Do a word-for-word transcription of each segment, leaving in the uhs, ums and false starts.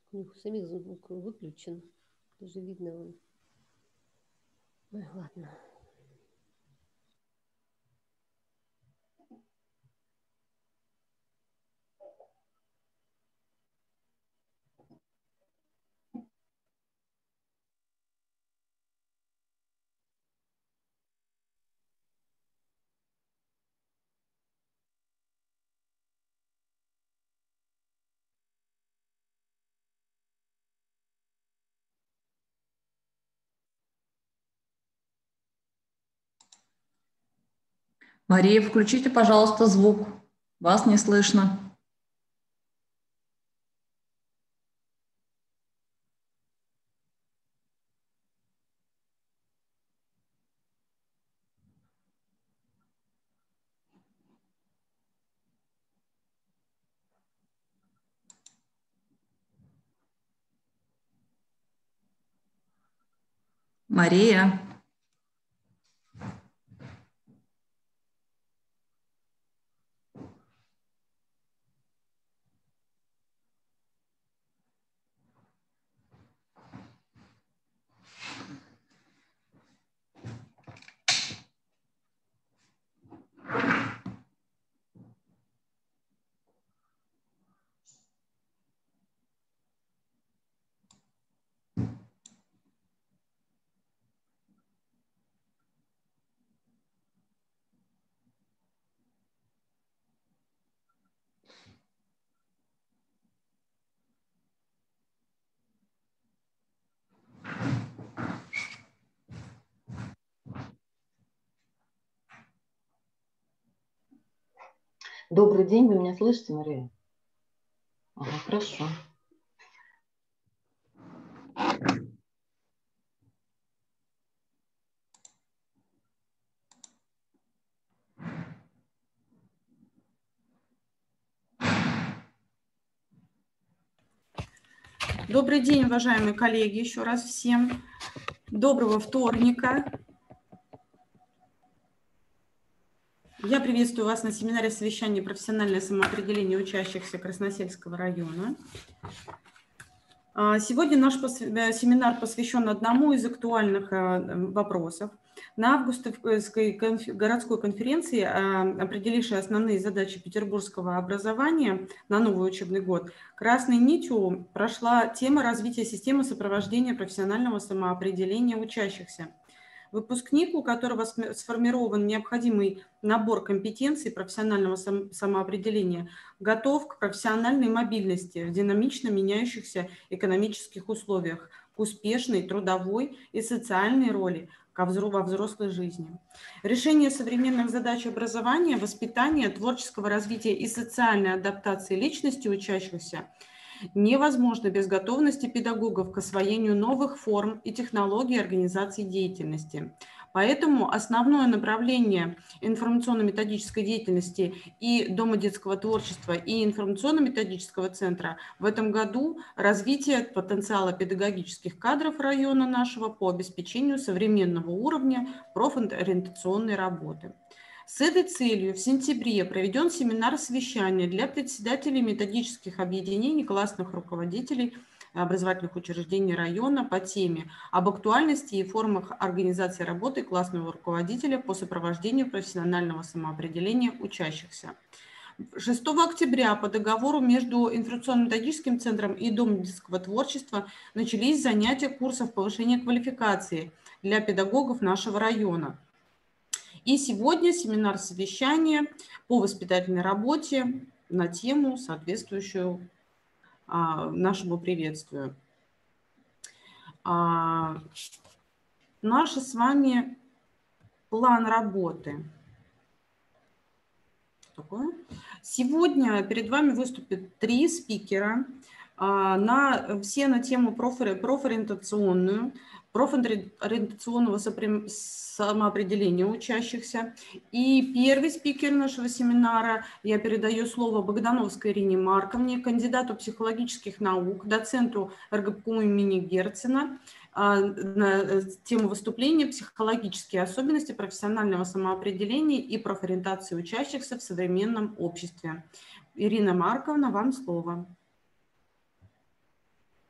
У них у самих звук выключен. Даже видно он. Ой, ладно. Мария, включите, пожалуйста, звук. Вас не слышно. Мария. Добрый день, вы меня слышите, Мария? Ага, хорошо. Добрый день, уважаемые коллеги, еще раз всем. Доброго вторника. Я приветствую вас на семинаре совещания «Профессиональное самоопределение учащихся Красносельского района». Сегодня наш семинар посвящен одному из актуальных вопросов. На августовской городской конференции, определившей основные задачи петербургского образования на новый учебный год, красной нитью прошла тема развития системы сопровождения профессионального самоопределения учащихся. Выпускник, у которого сформирован необходимый набор компетенций профессионального самоопределения, готов к профессиональной мобильности в динамично меняющихся экономических условиях, к успешной трудовой и социальной роли во взрослой жизни. Решение современных задач образования, воспитания, творческого развития и социальной адаптации личности учащихся невозможно без готовности педагогов к освоению новых форм и технологий организации деятельности. Поэтому основное направление информационно-методической деятельности и Дома детского творчества, и информационно-методического центра в этом году развитие потенциала педагогических кадров района нашего по обеспечению современного уровня профориентационной работы. С этой целью в сентябре проведен семинар совещания для председателей методических объединений, классных руководителей образовательных учреждений района по теме об актуальности и формах организации работы классного руководителя по сопровождению профессионального самоопределения учащихся. шестого октября по договору между информационно-методическим центром и Домом детского творчества начались занятия курсов повышения квалификации для педагогов нашего района. И сегодня семинар совещания по воспитательной работе на тему, соответствующую а, нашему приветствию. А, наш с вами план работы. Что такое? Сегодня перед вами выступят три спикера а, на, все на тему профориентационную, профориентационного самоопределения учащихся. И первый спикер нашего семинара, я передаю слово Богдановской Ирине Марковне, кандидату психологических наук, доценту эр гэ пэ ку имени Герцена, на тему выступления «Психологические особенности профессионального самоопределения и профориентации учащихся в современном обществе». Ирина Марковна, вам слово.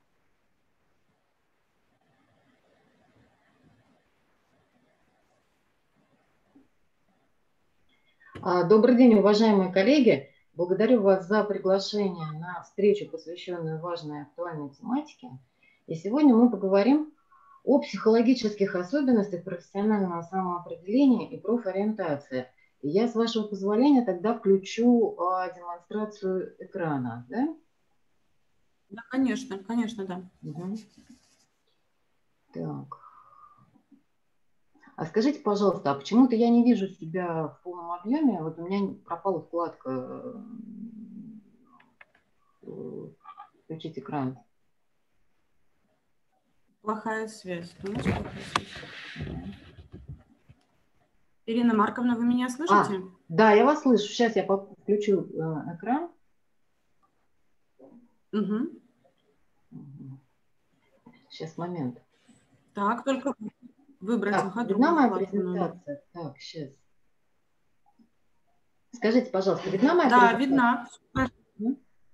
Добрый день, уважаемые коллеги. Благодарю вас за приглашение на встречу, посвященную важной и актуальной тематике. И сегодня мы поговорим о психологических особенностях профессионального самоопределения и профориентации. И я, с вашего позволения, тогда включу а, демонстрацию экрана. Да? Да, конечно, конечно, да. Угу. Так. А скажите, пожалуйста, а почему-то я не вижу себя в полном объеме. Вот у меня пропала вкладка «Включить экран». Плохая связь. Плохая связь. Ирина Марковна, вы меня слышите? А, да, я вас слышу. Сейчас я включу экран. Угу. Сейчас, момент. Так, только выбрать так, на ходу. Видна моя презентация? Так, сейчас. Скажите, пожалуйста, видна моя да, презентация? Да, видна.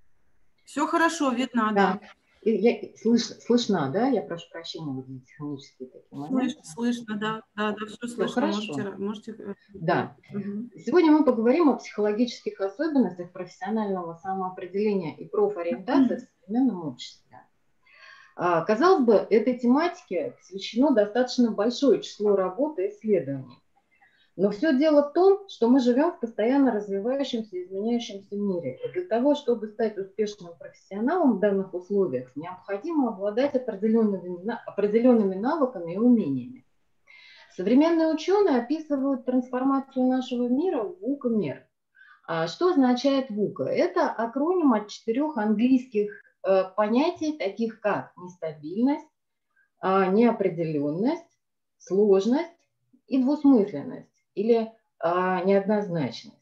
Все хорошо, видно, да. да. Я, слыш, слышна, да? Я прошу прощения вот за технические такие моменты. Слышно, слышно, да, да, да, все, все слышно. Хорошо. Можете, можете... Да. Угу. Сегодня мы поговорим о психологических особенностях профессионального самоопределения и профориентации в современном обществе. Казалось бы, этой тематике посвящено достаточно большое число работ и исследований. Но все дело в том, что мы живем в постоянно развивающемся и изменяющемся мире. И для того, чтобы стать успешным профессионалом в данных условиях, необходимо обладать определенными, определенными навыками и умениями. Современные ученые описывают трансформацию нашего мира в ВУКА-мир. Что означает ВУКА? Это акроним от четырех английских понятий, таких как нестабильность, неопределенность, сложность и двусмысленность или неоднозначность.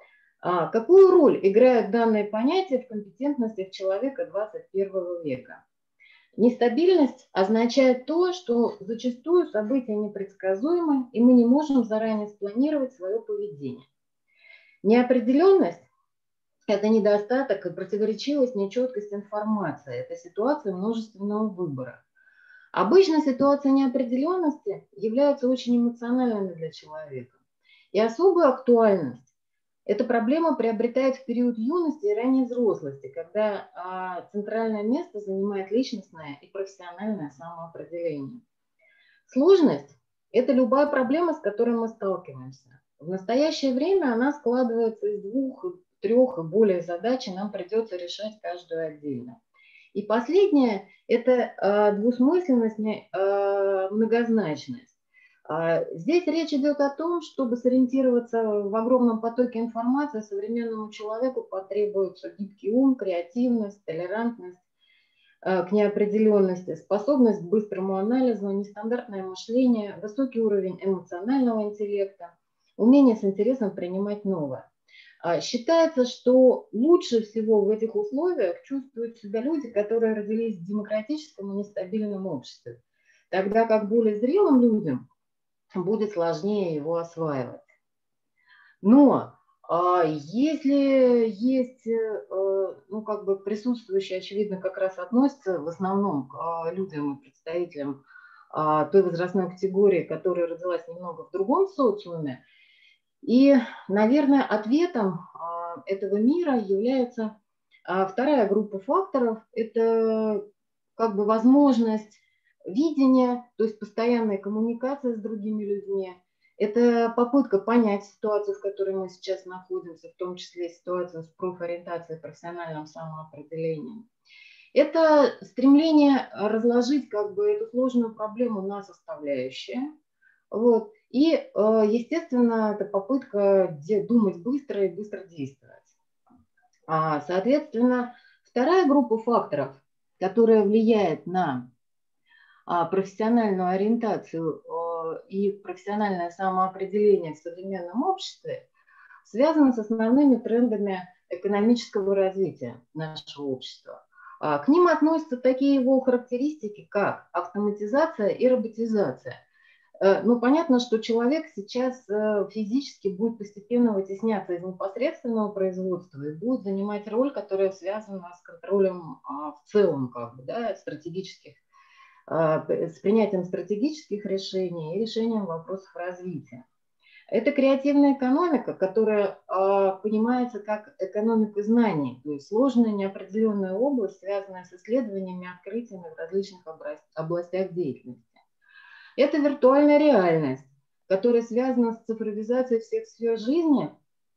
Какую роль играют данные понятия в компетентностях человека двадцать первого века? Нестабильность означает то, что зачастую события непредсказуемы, и мы не можем заранее спланировать свое поведение. Неопределенность – это недостаток и противоречивость, нечеткость информации. Это ситуация множественного выбора. Обычно ситуации неопределенности являются очень эмоциональными для человека. И особую актуальность эта проблема приобретает в период юности и ранней взрослости, когда а, центральное место занимает личностное и профессиональное самоопределение. Сложность – это любая проблема, с которой мы сталкиваемся. В настоящее время она складывается из двух, трех и более задач, и нам придется решать каждую отдельно. И последнее – это э, двусмысленность, э, многозначность. Э, здесь речь идет о том, чтобы сориентироваться в огромном потоке информации, современному человеку потребуется гибкий ум, креативность, толерантность э, к неопределенности, способность к быстрому анализу, нестандартное мышление, высокий уровень эмоционального интеллекта, умение с интересом принимать новое. Считается, что лучше всего в этих условиях чувствуют себя люди, которые родились в демократическом и нестабильном обществе, тогда как более зрелым людям будет сложнее его осваивать. Но если есть, ну, как бы присутствующие, очевидно, как раз относятся в основном к людям и представителям той возрастной категории, которая родилась немного в другом социуме, и, наверное, ответом этого мира является вторая группа факторов. Это как бы возможность видения, то есть постоянная коммуникация с другими людьми. Это попытка понять ситуацию, в которой мы сейчас находимся, в том числе ситуацию с профориентацией, профессиональным самоопределением. Это стремление разложить как бы эту сложную проблему на составляющие. Вот. И, естественно, это попытка думать быстро и быстро действовать. Соответственно, вторая группа факторов, которая влияет на профессиональную ориентацию и профессиональное самоопределение в современном обществе, связана с основными трендами экономического развития нашего общества. К ним относятся такие его характеристики, как автоматизация и роботизация. Ну, понятно, что человек сейчас физически будет постепенно вытесняться из непосредственного производства и будет занимать роль, которая связана с контролем в целом, как бы, да, стратегических, с принятием стратегических решений и решением вопросов развития. Это креативная экономика, которая э, понимается как экономика знаний, то есть сложная неопределенная область, связанная с исследованиями и открытиями в различных областях деятельности. Это виртуальная реальность, которая связана с цифровизацией всех сфер жизни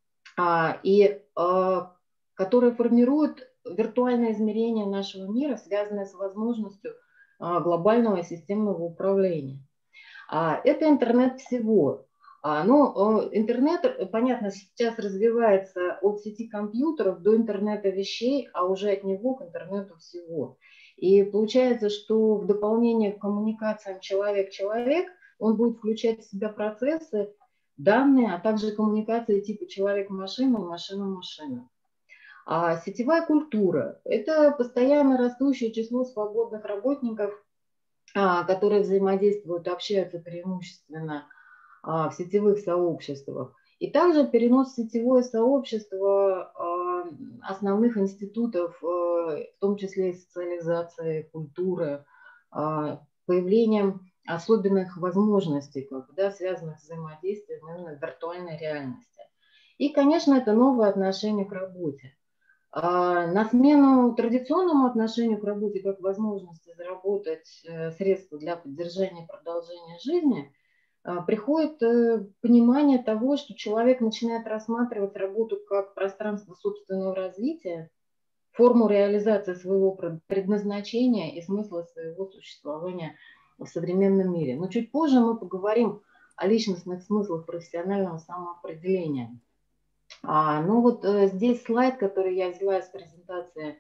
а, и а, которая формирует виртуальное измерение нашего мира, связанное с возможностью а, глобального системного управления. А, это интернет всего. А, ну, интернет, понятно, сейчас развивается от сети компьютеров до интернета вещей, а уже от него к интернету всего. И получается, что в дополнение к коммуникациям человек-человек он будет включать в себя процессы, данные, а также коммуникации типа человек-машина и машина-машина. А сетевая культура – это постоянно растущее число свободных работников, которые взаимодействуют, общаются преимущественно в сетевых сообществах. И также перенос в сетевое сообщество основных институтов, в том числе и социализации, культуры, появлением особенных возможностей, как бы, да, связанных с взаимодействием именно в виртуальной реальности. И, конечно, это новое отношение к работе. На смену традиционному отношению к работе как возможности заработать средства для поддержания и продолжения жизни приходит понимание того, что человек начинает рассматривать работу как пространство собственного развития, форму реализации своего предназначения и смысла своего существования в современном мире. Но чуть позже мы поговорим о личностных смыслах профессионального самоопределения. А, ну вот э, здесь слайд, который я взяла из презентации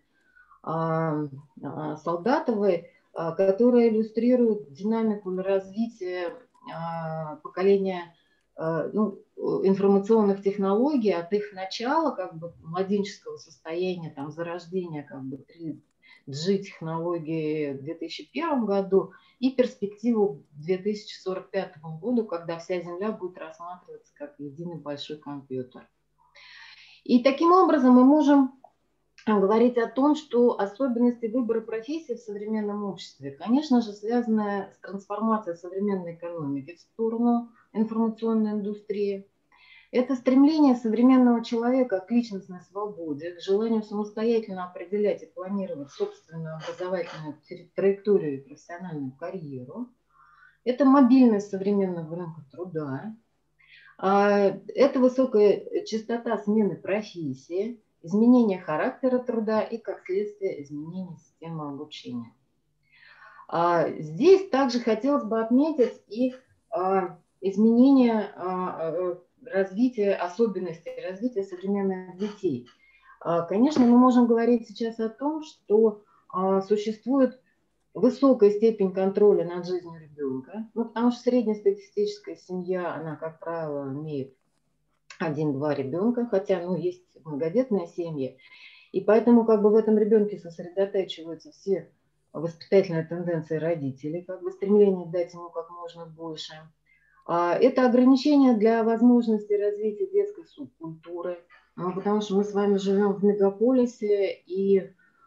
а, а, Солдатовой, а, которая иллюстрирует динамику развития а, поколения а, ну, информационных технологий от их начала, как бы младенческого состояния, там, зарождения как бы три джи технологии в две тысячи первом году и перспективу к две тысячи сорок пятому году, когда вся Земля будет рассматриваться как единый большой компьютер. И таким образом мы можем говорить о том, что особенности выбора профессии в современном обществе, конечно же, связаны с трансформацией современной экономики в сторону информационной индустрии. Это стремление современного человека к личностной свободе, к желанию самостоятельно определять и планировать собственную образовательную траекторию и профессиональную карьеру. Это мобильность современного рынка труда. Это высокая частота смены профессии, изменение характера труда и, как следствие, изменение системы обучения. Здесь также хотелось бы отметить и изменение развития, особенностей развития современных детей. Конечно, мы можем говорить сейчас о том, что существует высокая степень контроля над жизнью ребенка, ну, потому что среднестатистическая семья, она, как правило, имеет один-два ребенка, хотя, ну, есть многодетные семьи, и поэтому как бы в этом ребенке сосредотачиваются все воспитательные тенденции родителей, как бы стремление дать ему как можно больше. Это ограничение для возможности развития детской субкультуры, потому что мы с вами живем в мегаполисе, и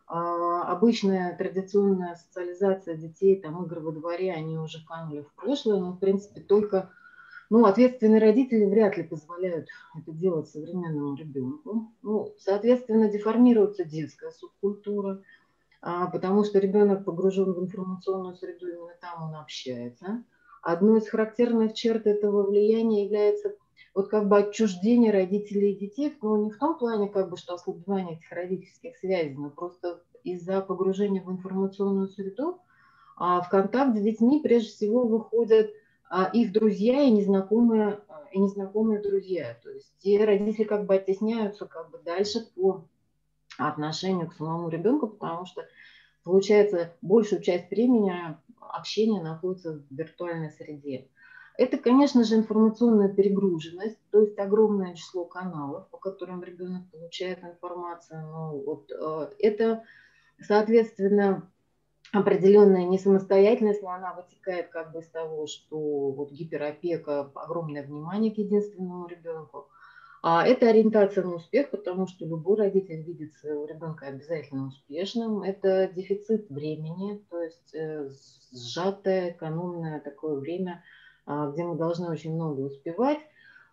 обычная традиционная социализация детей, там, игры во дворе, они уже канули в прошлое, но, в принципе, только ну, ответственные родители вряд ли позволяют это делать современному ребенку. Ну, соответственно, деформируется детская субкультура, потому что ребенок погружен в информационную среду, именно там он общается. Одной из характерных черт этого влияния является вот как бы отчуждение родителей и детей, но не в том плане, как бы, что ослабевание этих родительских связей, но просто из-за погружения в информационную среду а в контакт с детьми прежде всего выходят а, их друзья и незнакомые, и незнакомые друзья. То есть те родители как бы оттесняются как бы дальше по отношению к самому ребенку, потому что получается большую часть времени общения находится в виртуальной среде. Это, конечно же, информационная перегруженность, то есть огромное число каналов, по которым ребенок получает информацию. Ну, вот, э, это, соответственно, определенная несамостоятельность, но она вытекает как бы из того, что вот гиперопека, огромное внимание к единственному ребенку. А это ориентация на успех, потому что любой родитель видит своего ребенка обязательно успешным. Это дефицит времени, то есть э, сжатое, экономное такое время, где мы должны очень много успевать.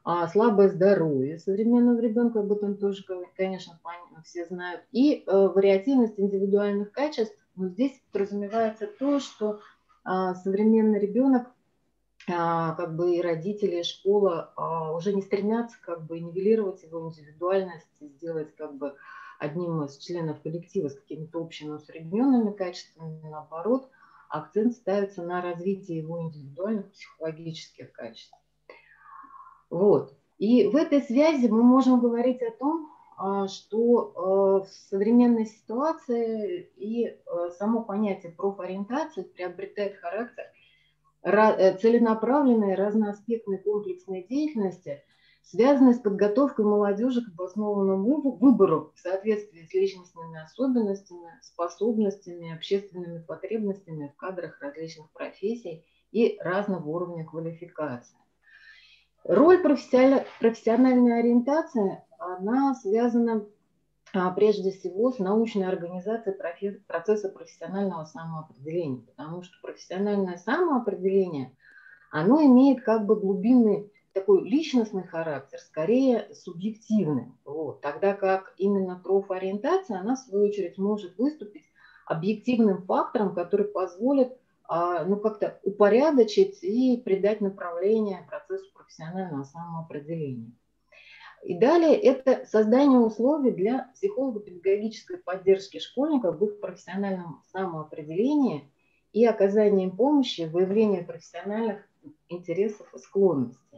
а, слабое здоровье современного ребенка, об этом тоже, конечно, все знают, и а, вариативность индивидуальных качеств. Но здесь подразумевается то, что а, современный ребенок, а, как бы и родители, и школа а, уже не стремятся как бы нивелировать его индивидуальность, сделать как бы одним из членов коллектива с какими-то общими усредненными качествами, наоборот, акцент ставится на развитие его индивидуальных психологических качеств. Вот. И в этой связи мы можем говорить о том, что в современной ситуации и само понятие профориентации приобретает характер целенаправленной, разноаспектной комплексной деятельности, связанной с подготовкой молодежи к обоснованному выбору в соответствии с личностными особенностями, способностями, общественными потребностями в кадрах различных профессий и разного уровня квалификации. Роль профессиональной ориентации, она связана прежде всего с научной организацией процесса профессионального самоопределения, потому что профессиональное самоопределение, оно имеет как бы глубинный такой личностный характер, скорее субъективный, вот, тогда как именно профориентация, она в свою очередь может выступить объективным фактором, который позволит ну, как-то упорядочить и придать направление процессу профессионального самоопределения. И далее это создание условий для психолого-педагогической поддержки школьников в их профессиональном самоопределении и оказания им помощи в выявлении профессиональных интересов и склонностей.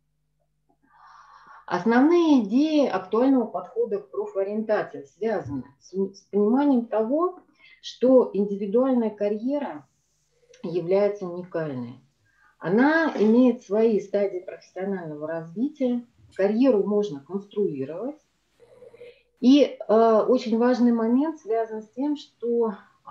Основные идеи актуального подхода к профориентации связаны с, с пониманием того, что индивидуальная карьера является уникальной. Она имеет свои стадии профессионального развития, карьеру можно конструировать. И э, очень важный момент связан с тем, что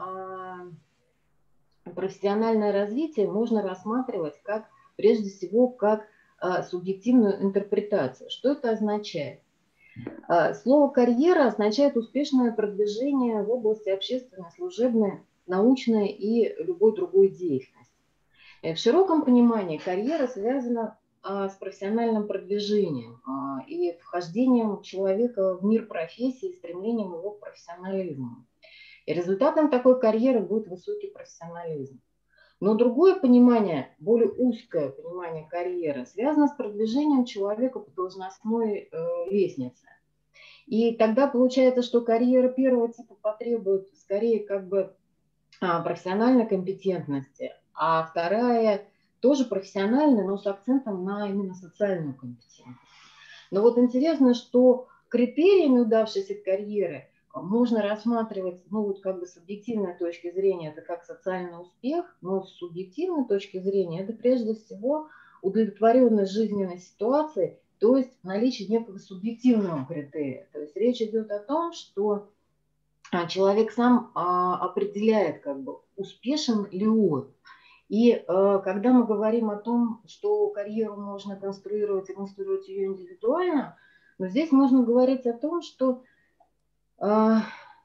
э, профессиональное развитие можно рассматривать как, прежде всего как э, субъективную интерпретацию. Что это означает? Э, слово «карьера» означает успешное продвижение в области общественной, служебной, научной и любой другой деятельности. В широком понимании карьера связана а, с профессиональным продвижением а, и вхождением человека в мир профессии, стремлением его к профессионализму. И результатом такой карьеры будет высокий профессионализм. Но другое понимание, более узкое понимание карьеры, связано с продвижением человека по должностной э, лестнице. И тогда получается, что карьера первого типа потребует скорее как бы а, профессиональной компетентности, а вторая тоже профессиональная, но с акцентом на именно социальную компетентность. Но вот интересно, что критериями удавшейся карьеры можно рассматривать, ну вот как бы с объективной точки зрения, это как социальный успех, но с субъективной точки зрения это прежде всего удовлетворенность жизненной ситуацией, то есть наличие некого субъективного критерия. То есть речь идет о том, что человек сам определяет, как бы, успешен ли он. И э, когда мы говорим о том, что карьеру можно конструировать и конструировать ее индивидуально, но здесь можно говорить о том, что э,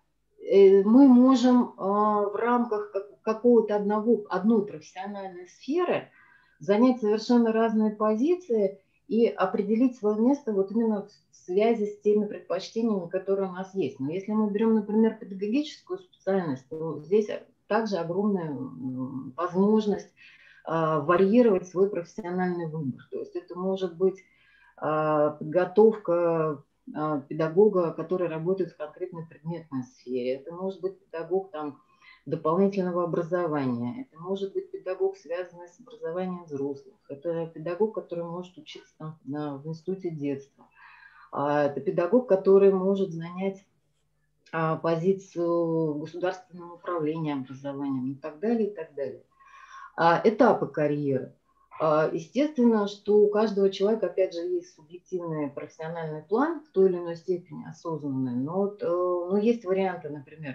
мы можем э, в рамках какого-то одного, одной профессиональной сферы занять совершенно разные позиции и определить свое место вот именно в связи с теми предпочтениями, которые у нас есть. Но если мы берем, например, педагогическую специальность, то здесь также огромная возможность а, варьировать свой профессиональный выбор. То есть это может быть а, подготовка а, педагога, который работает в конкретной предметной сфере. Это может быть педагог там, дополнительного образования. Это может быть педагог, связанный с образованием взрослых. Это педагог, который может учиться там, на, в институте детства. А, это педагог, который может занять позицию государственного управления образованием и так далее, и так далее. Этапы карьеры. Естественно, что у каждого человека, опять же, есть субъективный профессиональный план в той или иной степени осознанный, но, вот, но есть варианты, например,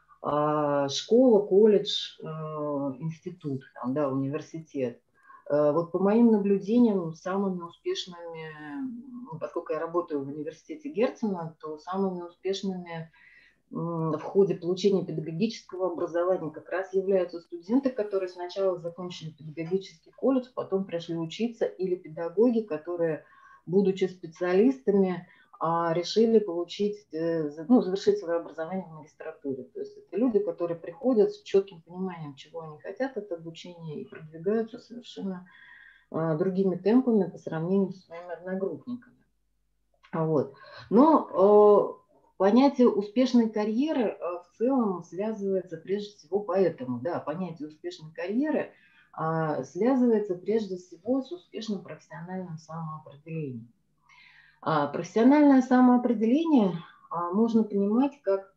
школа, колледж, институт, там, да, университет. Вот по моим наблюдениям, самыми успешными, поскольку я работаю в университете Герцена, то самыми успешными в ходе получения педагогического образования как раз являются студенты, которые сначала закончили педагогический колледж, потом пришли учиться, или педагоги, которые будучи специалистами, решили получить, ну, завершить свое образование в магистратуре. То есть это люди, которые приходят с четким пониманием, чего они хотят от обучения, и продвигаются совершенно другими темпами по сравнению с своими одногруппниками. Вот. Но понятие успешной карьеры в целом связывается прежде всего поэтому. Да, понятие успешной карьеры связывается прежде всего с успешным профессиональным самоопределением. А профессиональное самоопределение а, можно понимать как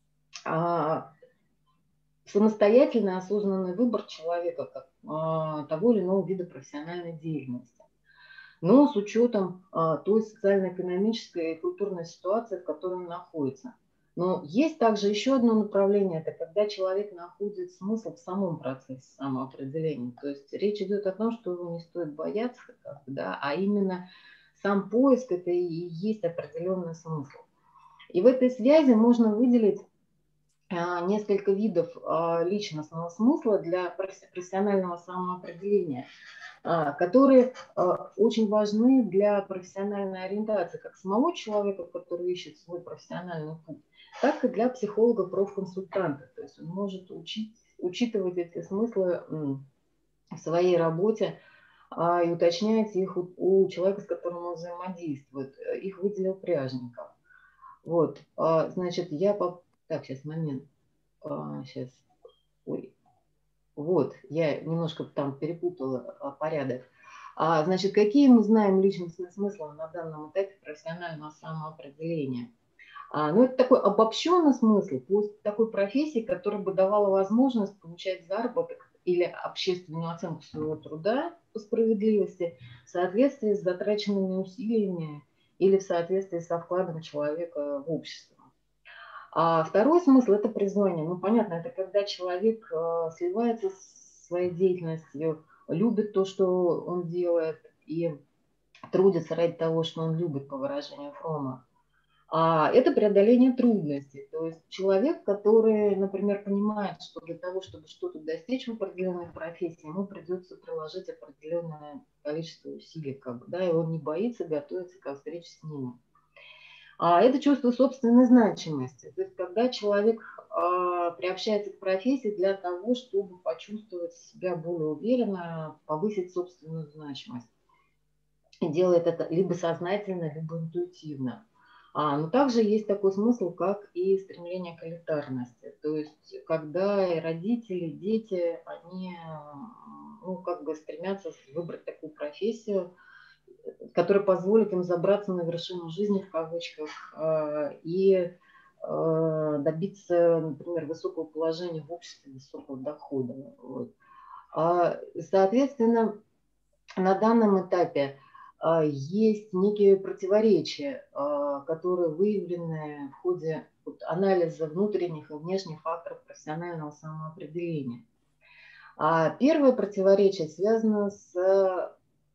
а, самостоятельный осознанный выбор человека как, а, того или иного вида профессиональной деятельности, но с учетом а, той социально-экономической и культурной ситуации, в которой он находится. Но есть также еще одно направление, это когда человек находит смысл в самом процессе самоопределения. То есть речь идет о том, что его не стоит бояться, как бы, да, а именно сам поиск – это и есть определенный смысл. И в этой связи можно выделить а, несколько видов а, личностного смысла для профессионального самоопределения, а, которые а, очень важны для профессиональной ориентации как самого человека, который ищет свой профессиональный путь, так и для психолога-профконсультанта. То есть он может учить, учитывать эти смыслы в своей работе, и уточнять их у, у человека, с которым он взаимодействует. Их выделил Пряжников. Вот, а, значит, я... По... Так, сейчас, момент. А, сейчас. Ой. Вот, я немножко там перепутала а, порядок. А, значит, какие мы знаем личностные смыслы на данном этапе профессионального самоопределения? А, ну, это такой обобщенный смысл такой профессии, которая бы давала возможность получать заработок или общественную оценку своего труда по справедливости в соответствии с затраченными усилиями или в соответствии со вкладом человека в общество. А второй смысл – это признание. Ну, понятно, это когда человек э, сливается с своей деятельностью, любит то, что он делает, и трудится ради того, что он любит, по выражению Фрома. А это преодоление трудностей. То есть человек, который, например, понимает, что для того, чтобы что-то достичь в определенной профессии, ему придется приложить определенное количество усилий, как бы, да, и он не боится готовиться к встрече с ними. А это чувство собственной значимости. То есть когда человек а, приобщается к профессии для того, чтобы почувствовать себя более уверенно, повысить собственную значимость. И делает это либо сознательно, либо интуитивно. А, но также есть такой смысл, как и стремление к элитарности. То есть, когда и родители, и дети, они ну, как бы стремятся выбрать такую профессию, которая позволит им забраться на вершину жизни, в кавычках, и добиться, например, высокого положения в обществе, высокого дохода. Вот. Соответственно, на данном этапе есть некие противоречия, которые выявлены в ходе анализа внутренних и внешних факторов профессионального самоопределения. Первое противоречие связано с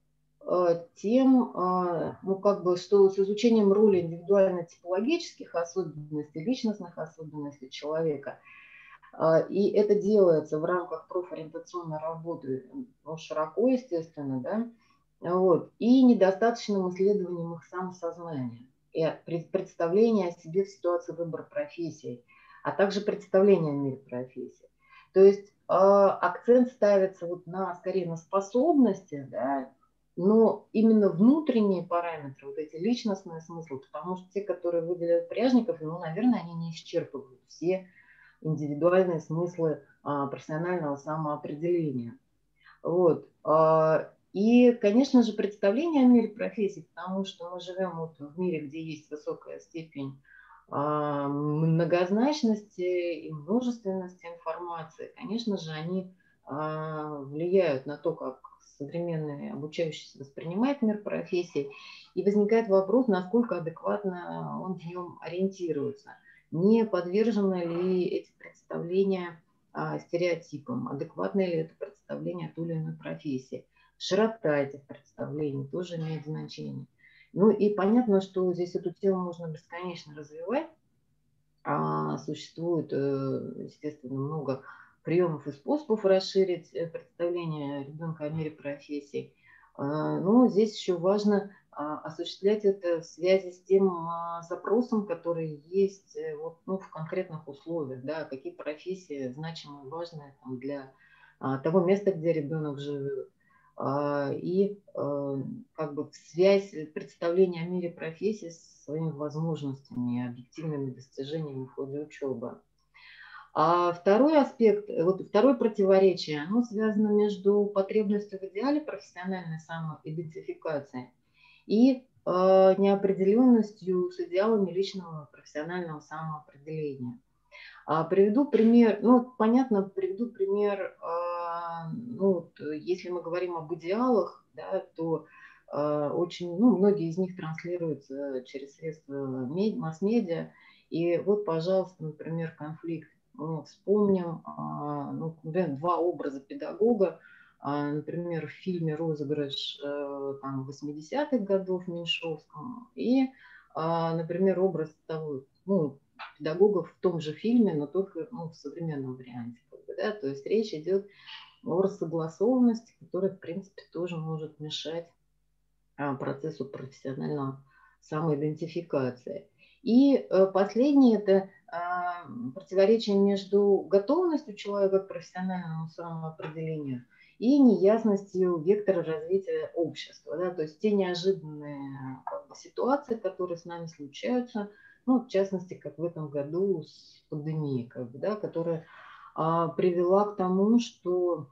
тем, ну, как бы, что с изучением роли индивидуально-типологических особенностей, личностных особенностей человека. И это делается в рамках профориентационной работы, ну, широко, естественно, да, вот, и недостаточным исследованием их самосознания, и представления о себе в ситуации выбора профессии, а также представления о мире профессии. То есть акцент ставится вот на, скорее на способности, да, но именно внутренние параметры, вот эти личностные смыслы, потому что те, которые выделяют Пряжников, ну, наверное, они не исчерпывают все индивидуальные смыслы а, профессионального самоопределения. Вот. А, и, конечно же, представление о мире профессий, потому что мы живем вот в мире, где есть высокая степень а, многозначности и множественности информации, конечно же, они а, влияют на то, как современный обучающийся воспринимает мир профессий, и возникает вопрос, насколько адекватно он в нем ориентируется. Не подвержены ли эти представления а, стереотипам, адекватно ли это представление о той или иной профессии. Широта этих представлений тоже имеет значение. Ну и понятно, что здесь эту тему можно бесконечно развивать. А, существует, естественно, много приемов и способов расширить представление ребенка о мире профессий. Но здесь еще важно осуществлять это в связи с тем запросом, который есть вот, ну, в конкретных условиях, да, какие профессии значимые, важные там, для того места, где ребенок живет. И как бы связь, представление о мире профессий с своими возможностями, объективными достижениями в ходе учебы. А второй аспект, вот второе противоречие, оно связано между потребностью в идеале профессиональной самоидентификации и э, неопределенностью с идеалами личного профессионального самоопределения. А приведу пример, ну, понятно, приведу пример, э, ну, если мы говорим об идеалах, да, то э, очень, ну, многие из них транслируются через средства масс-медиа. И вот, пожалуйста, например, конфликт. Ну, вспомним, ну, например, два образа педагога. Например, в фильме «Розыгрыш» там, восьмидесятых годов Меньшовском и, например, образ того, ну, педагогов в том же фильме, но только ну, в современном варианте. Да? То есть речь идет о рассогласованности, которая, в принципе, тоже может мешать процессу профессионального самоидентификации. И последнее – это противоречие между готовностью человека к профессиональному самоопределению и неясностью вектора развития общества. Да? То есть те неожиданные как бы, ситуации, которые с нами случаются, ну, в частности, как в этом году с пандемией, как бы, да, которая а, привела к тому, что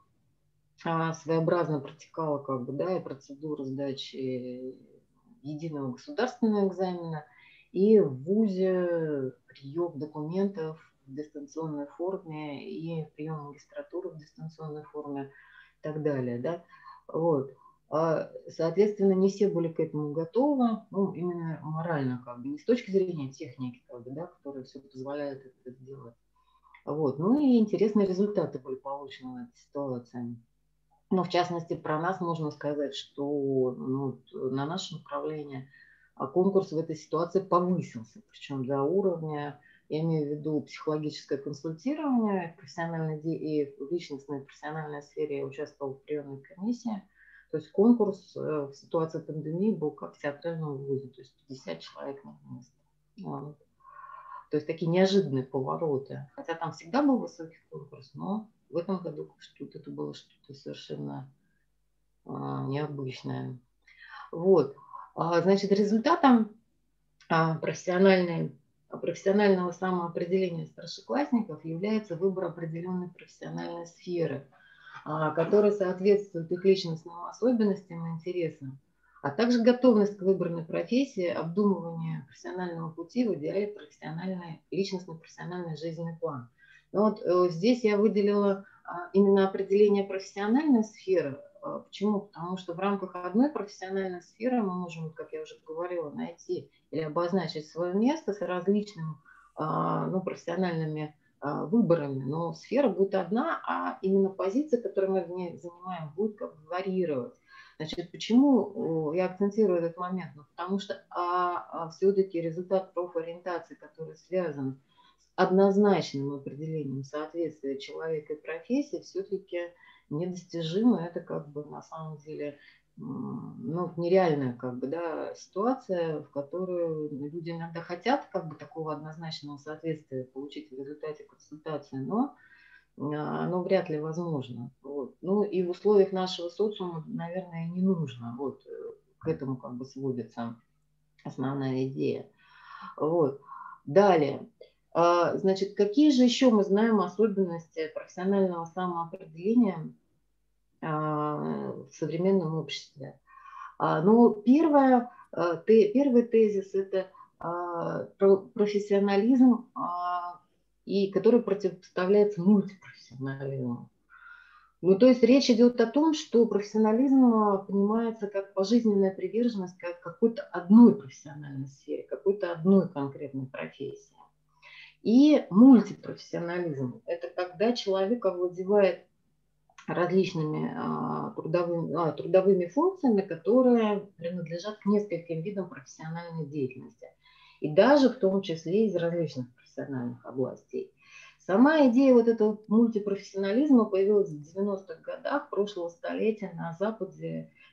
а, своеобразно протекала как бы, да, и процедура сдачи единого государственного экзамена, и в ВУЗе прием документов в дистанционной форме и прием магистратуры в дистанционной форме и так далее. Да? Вот. Соответственно, не все были к этому готовы, ну, именно морально, как бы, не с точки зрения техники, как бы, да, которая все позволяет это сделать. Вот. Ну и интересные результаты были получены в этой ситуации. Но в частности, про нас можно сказать, что ну, на наше направление конкурс в этой ситуации повысился, причем до уровня, я имею в виду психологическое консультирование, профессиональной и в личностной и профессиональной сфере я участвовала в приемной комиссии. То есть конкурс в ситуации пандемии был как в театральном вузе, то есть пятьдесят человек на место. Вот. То есть такие неожиданные повороты. Хотя там всегда был высокий конкурс, но в этом году что-то это было что-то совершенно а, необычное. Вот. А, значит, результатом а, профессиональной, профессионального самоопределения старшеклассников является выбор определенной профессиональной сферы, а, которая соответствует их личностным особенностям и интересам, а также готовность к выбранной профессии, обдумывание профессионального пути в идеале профессиональной, личностный профессиональный жизненный план. Но вот э, здесь я выделила а, именно определение профессиональной сферы. А, почему? Потому что в рамках одной профессиональной сферы мы можем, как я уже говорила, найти или обозначить свое место с различными а, ну, профессиональными а, выборами, но сфера будет одна, а именно позиция, которую мы в ней занимаем, будет как бы варьировать. Значит, почему я акцентирую этот момент? Ну, потому что а, а все-таки результат профориентации, который связан с однозначным определением соответствия человека и профессии, все-таки недостижимо. Это как бы на самом деле ну, нереальная как бы, да, ситуация, в которую люди иногда хотят как бы такого однозначного соответствия получить в результате консультации, но оно вряд ли возможно. Вот. Ну и в условиях нашего социума, наверное, не нужно. Вот. К этому как бы сводится основная идея. Вот. Далее. Значит, какие же еще мы знаем особенности профессионального самоопределения в современном обществе? Ну, первое, первый тезис – это профессионализм, и который противопоставляется мультипрофессионализму. Ну, то есть речь идет о том, что профессионализм понимается как пожизненная приверженность к какой-то одной профессиональной сфере, какой-то одной конкретной профессии. И мультипрофессионализм – это когда человек овладевает различными а, трудовыми, а, трудовыми функциями, которые принадлежат к нескольким видам профессиональной деятельности. И даже в том числе из различных профессиональных областей. Сама идея вот этого мультипрофессионализма появилась в девяностых годах прошлого столетия на Западе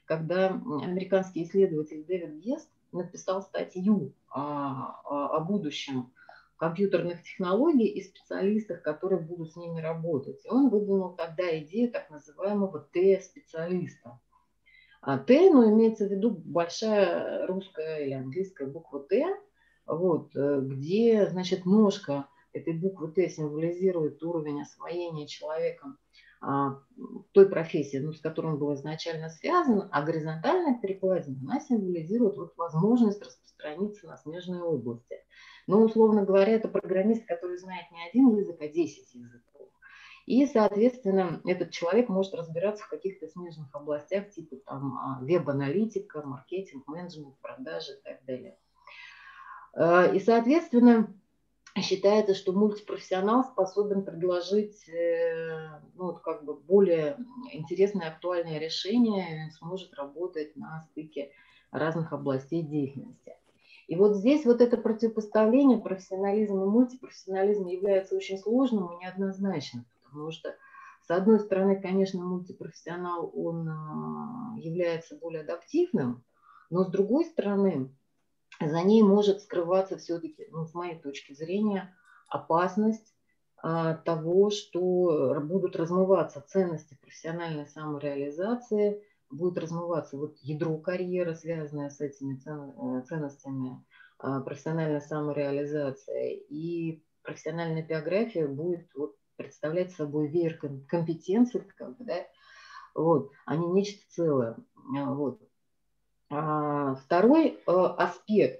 когда американский исследователь Дэвид Гест написал статью о, о, о будущем компьютерных технологий и специалистах, которые будут с ними работать. И он выдвинул тогда идею так называемого Т-специалиста. А Т, ну, имеется в виду большая русская или английская буква Т, вот, где, значит, ножка этой буквы Т символизирует уровень освоения человеком а, той профессии, ну, с которой он был изначально связан, а горизонтальная перекладина, она символизирует вот возможность распространиться на смежные области. Но, условно говоря, это программист, который знает не один язык, а десять языков. И, соответственно, этот человек может разбираться в каких-то смежных областях, типа там веб-аналитика, маркетинг, менеджмент, продажи и так далее. И, соответственно, считается, что мультипрофессионал способен предложить ну, вот как бы более интересное, актуальное решение, сможет работать на стыке разных областей деятельности. И вот здесь вот это противопоставление профессионализма и мультипрофессионализма является очень сложным и неоднозначным, потому что, с одной стороны, конечно, мультипрофессионал, он является более адаптивным, но с другой стороны, за ней может скрываться все-таки, ну, с моей точки зрения, опасность а, того, что будут размываться ценности профессиональной самореализации, будет размываться вот ядро карьеры, связанное с этими ценностями а, профессиональной самореализации, и профессиональная биография будет вот представлять собой веер компетенций, как бы, да, вот, а не нечто целое. Вот. Второй аспект,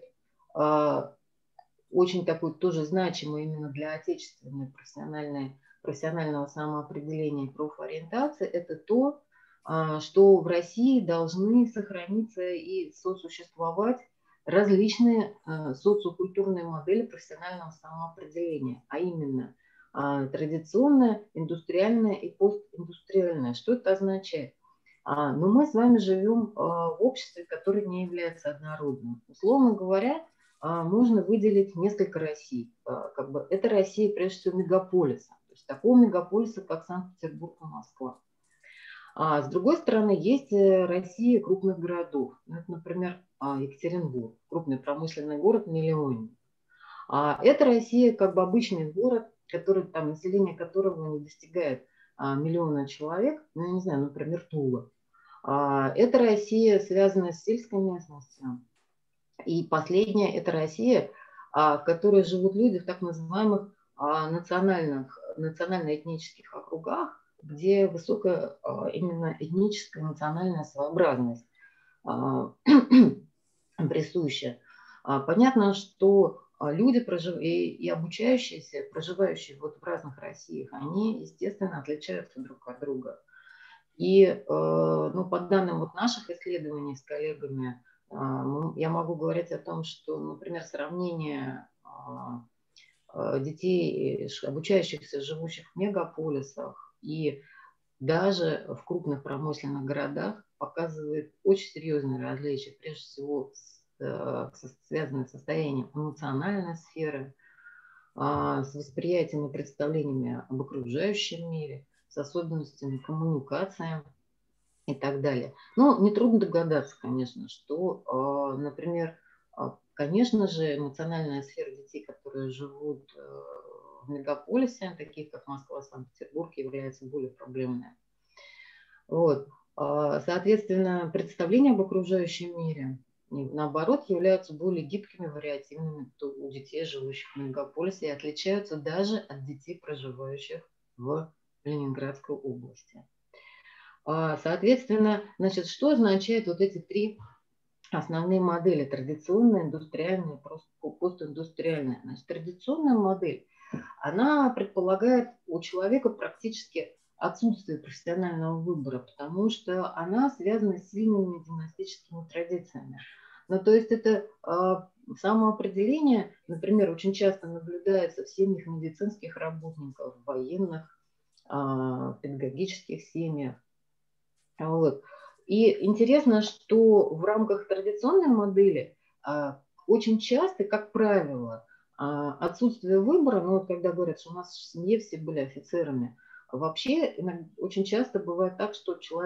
очень такой тоже значимый именно для отечественной профессиональной, профессионального самоопределения и профориентации, это то, что в России должны сохраниться и сосуществовать различные социокультурные модели профессионального самоопределения, а именно традиционная, индустриальная и постиндустриальная. Что это означает? Но мы с вами живем в обществе, которое не является однородным. Условно говоря, можно выделить несколько Россий. Как бы это Россия, прежде всего, мегаполиса. То есть такого мегаполиса, как Санкт-Петербург и Москва. А с другой стороны, есть Россия крупных городов. Это, например, Екатеринбург, крупный промышленный город-миллионник. А это Россия как бы обычный город, который, там, население которого не достигает миллиона человек, ну, я не знаю, например, Тула. Это Россия, связанная с сельской местностью. И последняя – это Россия, в которой живут люди в так называемых национальных, национально-этнических округах, где высокая именно этническая национальная своеобразность присуща. Понятно, что люди прожив... и, и обучающиеся, проживающие вот в разных Россиях, они, естественно, отличаются друг от друга. И ну, по данным вот наших исследований с коллегами, я могу говорить о том, что, например, сравнение детей, обучающихся, живущих в мегаполисах и даже в крупных промышленных городах, показывает очень серьезные различия, прежде всего связанные с состоянием эмоциональной сферы, с восприятием и представлениями об окружающем мире, с особенностями коммуникации и так далее. Но нетрудно догадаться, конечно, что, например, конечно же, эмоциональная сфера детей, которые живут в мегаполисе, таких как Москва, Санкт-Петербург, является более проблемной. Вот. Соответственно, представления об окружающем мире, наоборот, являются более гибкими, вариативными у детей, живущих в мегаполисе, и отличаются даже от детей, проживающих в Ленинградской области. Соответственно, значит, что означают вот эти три основные модели: традиционная, индустриальная и постиндустриальная? Значит, традиционная модель, она предполагает у человека практически отсутствие профессионального выбора, потому что она связана с сильными династическими традициями. Ну, то есть это э, самоопределение, например, очень часто наблюдается в семьях медицинских работников, военных, э, педагогических семьях. Вот. И интересно, что в рамках традиционной модели э, очень часто, как правило, э, отсутствие выбора, ну, вот когда говорят, что у нас в семье все были офицерами, вообще очень часто бывает так, что человек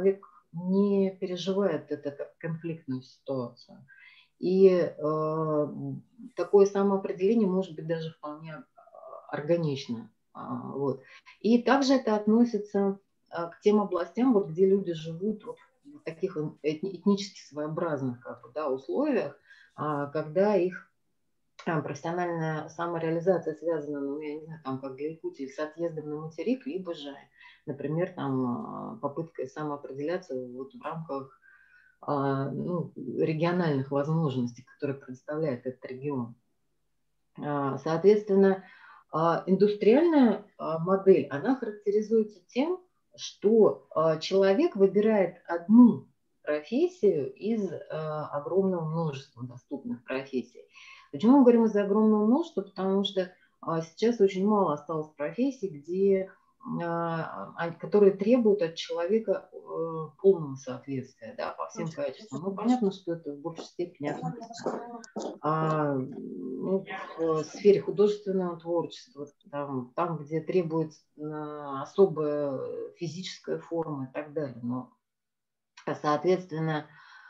не переживает это как конфликтную ситуацию. И э, такое самоопределение может быть даже вполне органично. Вот. И также это относится к тем областям, вот, где люди живут вот в таких этнически своеобразных как бы, да, условиях, когда их профессиональная самореализация связана, ну, я не знаю, там, как для Якутии, с отъездом на материк, либо же, например, там, попыткой самоопределяться вот в рамках ну, региональных возможностей, которые предоставляет этот регион. Соответственно, индустриальная модель, она характеризуется тем, что человек выбирает одну профессию из огромного множества доступных профессий. Почему мы говорим из огромного множества? Потому что сейчас очень мало осталось профессий, где, которые требуют от человека полного соответствия, да, по всем качествам. Ну, понятно, что это в большей степени относится а, ну, в сфере художественного творчества, там, там где требуется особая физическая форма и так далее. Но, соответственно,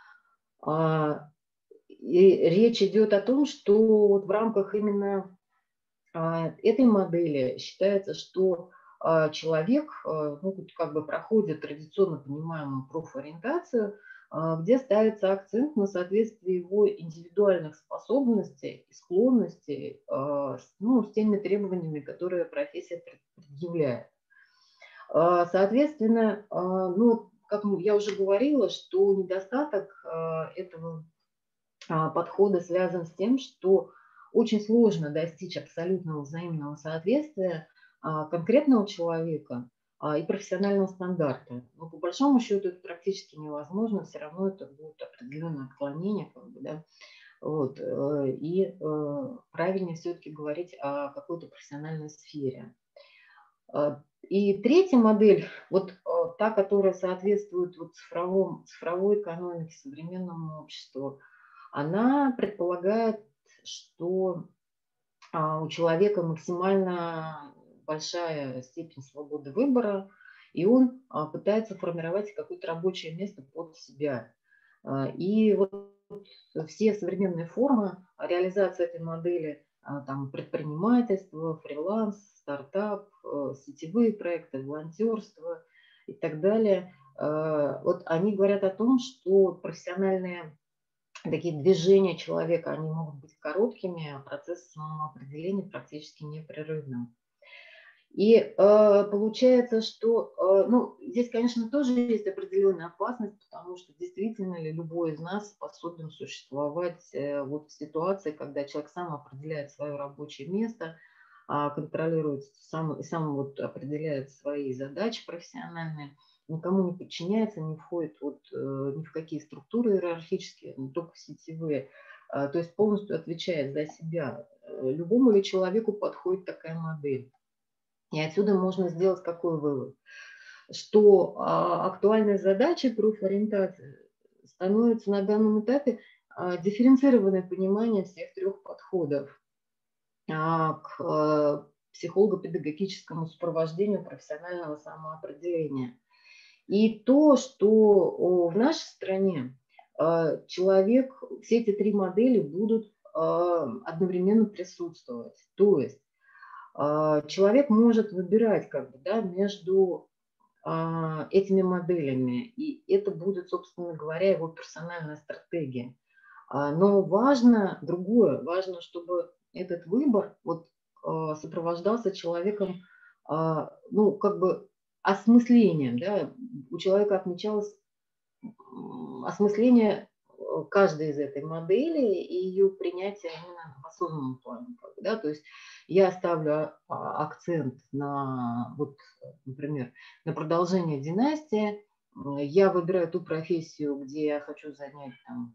и речь идет о том, что вот в рамках именно этой модели считается, что человек ну, как бы проходит традиционно понимаемую профориентацию, где ставится акцент на соответствие его индивидуальных способностей и склонностей ну, с теми требованиями, которые профессия предъявляет. Соответственно, ну, как я уже говорила, что недостаток этого подхода связан с тем, что очень сложно достичь абсолютного взаимного соответствия конкретного человека и профессионального стандарта. Но по большому счету это практически невозможно, все равно это будет определенное отклонение. Как бы, да? Вот. И правильнее все-таки говорить о какой-то профессиональной сфере. И третья модель, вот та, которая соответствует вот цифровому, цифровой экономике, современному обществу, она предполагает, что у человека максимально большая степень свободы выбора, и он пытается формировать какое-то рабочее место под себя. И вот все современные формы реализации этой модели, там, предпринимательство, фриланс, стартап, сетевые проекты, волонтерство и так далее, вот они говорят о том, что профессиональные такие движения человека, они могут быть короткими, а процесс самоопределения практически непрерывным. И э, получается, что э, ну, здесь, конечно, тоже есть определенная опасность, потому что действительно ли любой из нас способен существовать э, вот в ситуации, когда человек сам определяет свое рабочее место, э, контролирует, сам, сам вот определяет свои задачи профессиональные, никому не подчиняется, не входит вот, э, ни в какие структуры иерархические, но только сетевые, э, то есть полностью отвечает за себя. Любому ли человеку подходит такая модель? И отсюда можно сделать какой вывод? Что а, актуальной задачей профориентации становится на данном этапе а, дифференцированное понимание всех трех подходов а, к а, психолого-педагогическому сопровождению профессионального самоопределения. И то, что в нашей стране а, человек, все эти три модели будут а, одновременно присутствовать. То есть человек может выбирать как бы, да, между а, этими моделями, и это будет, собственно говоря, его персональная стратегия. А, но важно другое, важно, чтобы этот выбор вот, а, сопровождался человеком, а, ну, как бы осмыслением, да, у человека отмечалось осмысление каждой из этой модели и ее принятие именно в осознанном плане. Да? То есть я ставлю акцент на, вот, например, на продолжение династии. Я выбираю ту профессию, где я хочу занять там,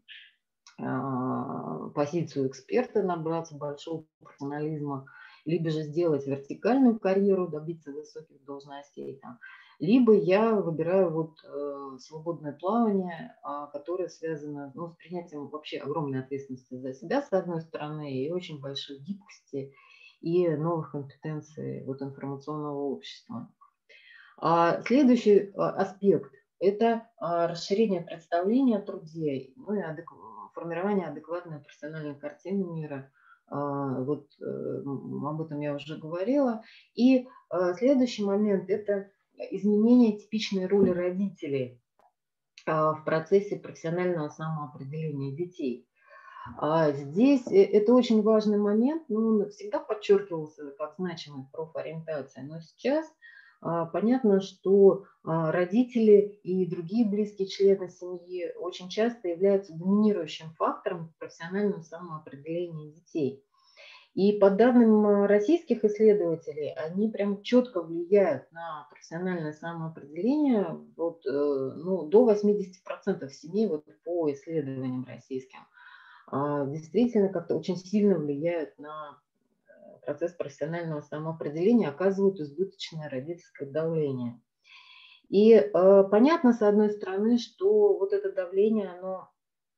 позицию эксперта, набраться большого профессионализма, либо же сделать вертикальную карьеру, добиться высоких должностей. Там. Либо я выбираю вот, э, свободное плавание, э, которое связано ну, с принятием вообще огромной ответственности за себя, с одной стороны, и очень большой гибкости и новых компетенций вот, информационного общества. А следующий аспект это расширение представления о труде, ну и адек... формирование адекватной профессиональной картины мира. Вот об этом я уже говорила. И следующий момент – это изменение типичной роли родителей в процессе профессионального самоопределения детей. Здесь это очень важный момент, но он всегда подчеркивался как значимая профориентация, но сейчас понятно, что родители и другие близкие члены семьи очень часто являются доминирующим фактором в профессиональном самоопределении детей. И по данным российских исследователей, они прям четко влияют на профессиональное самоопределение вот, ну, до восьмидесяти процентов семей вот, по исследованиям российским. Действительно как-то очень сильно влияют на процесс профессионального самоопределения, оказывают избыточное родительское давление. И э, понятно, с одной стороны, что вот это давление, оно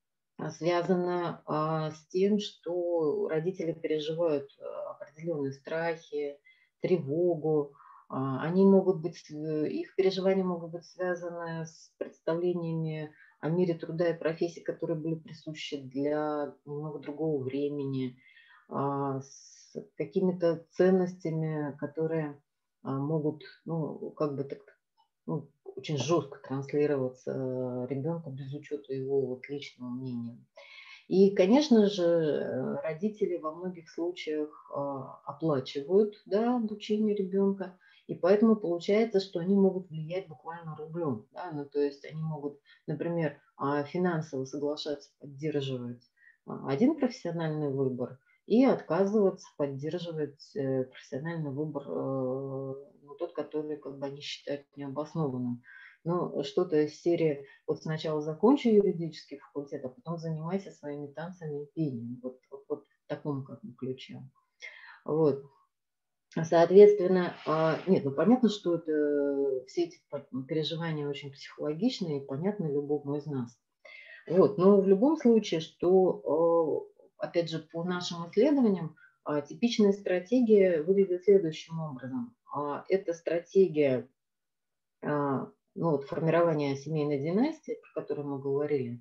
связано э, с тем, что родители переживают определенные страхи, тревогу. Э, они могут быть, их переживания могут быть связаны с представлениями о мире труда и профессий, которые были присущи для немного другого времени, э, с какими-то ценностями, которые могут, ну, как бы так, ну, очень жестко транслироваться ребенку без учета его вот личного мнения. И, конечно же, родители во многих случаях оплачивают, да, обучение ребенка, и поэтому получается, что они могут влиять буквально рублем. Да? Ну, то есть они могут, например, финансово соглашаться поддерживать один профессиональный выбор, и отказываться поддерживать профессиональный выбор, ну, тот, который как бы они считают необоснованным. Ну, что-то из серии вот сначала закончи юридический факультет, а потом занимайся своими танцами и пением. Вот, вот, вот в таком как бы ключе. Вот. Соответственно, нет, ну понятно, что это, все эти переживания очень психологичные и понятны любому из нас. Вот. Но в любом случае, что опять же, по нашим исследованиям, типичная стратегия выглядит следующим образом. Это стратегия, ну, вот, формирования семейной династии, про которую мы говорили.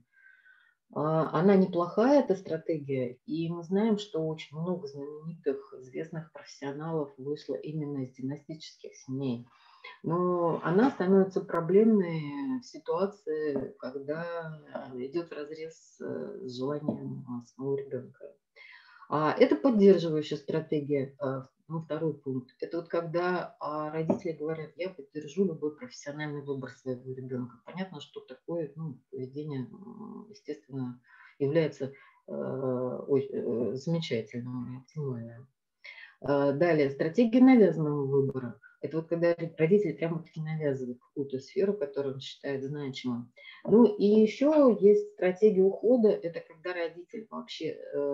Она неплохая, эта стратегия, и мы знаем, что очень много знаменитых, известных профессионалов вышло именно из династических семей. Но она становится проблемной в ситуации, когда идет вразрез с желанием самого ребенка. А это поддерживающая стратегия, ну, второй пункт. Это вот когда родители говорят, я поддержу любой профессиональный выбор своего ребенка. Понятно, что такое, ну, поведение, естественно, является э, э, замечательным и оптимальным. Далее, стратегия навязанного выбора. Это вот когда родители прямо-таки навязывают какую-то сферу, которую он считает значимым. Ну и еще есть стратегия ухода. Это когда родитель вообще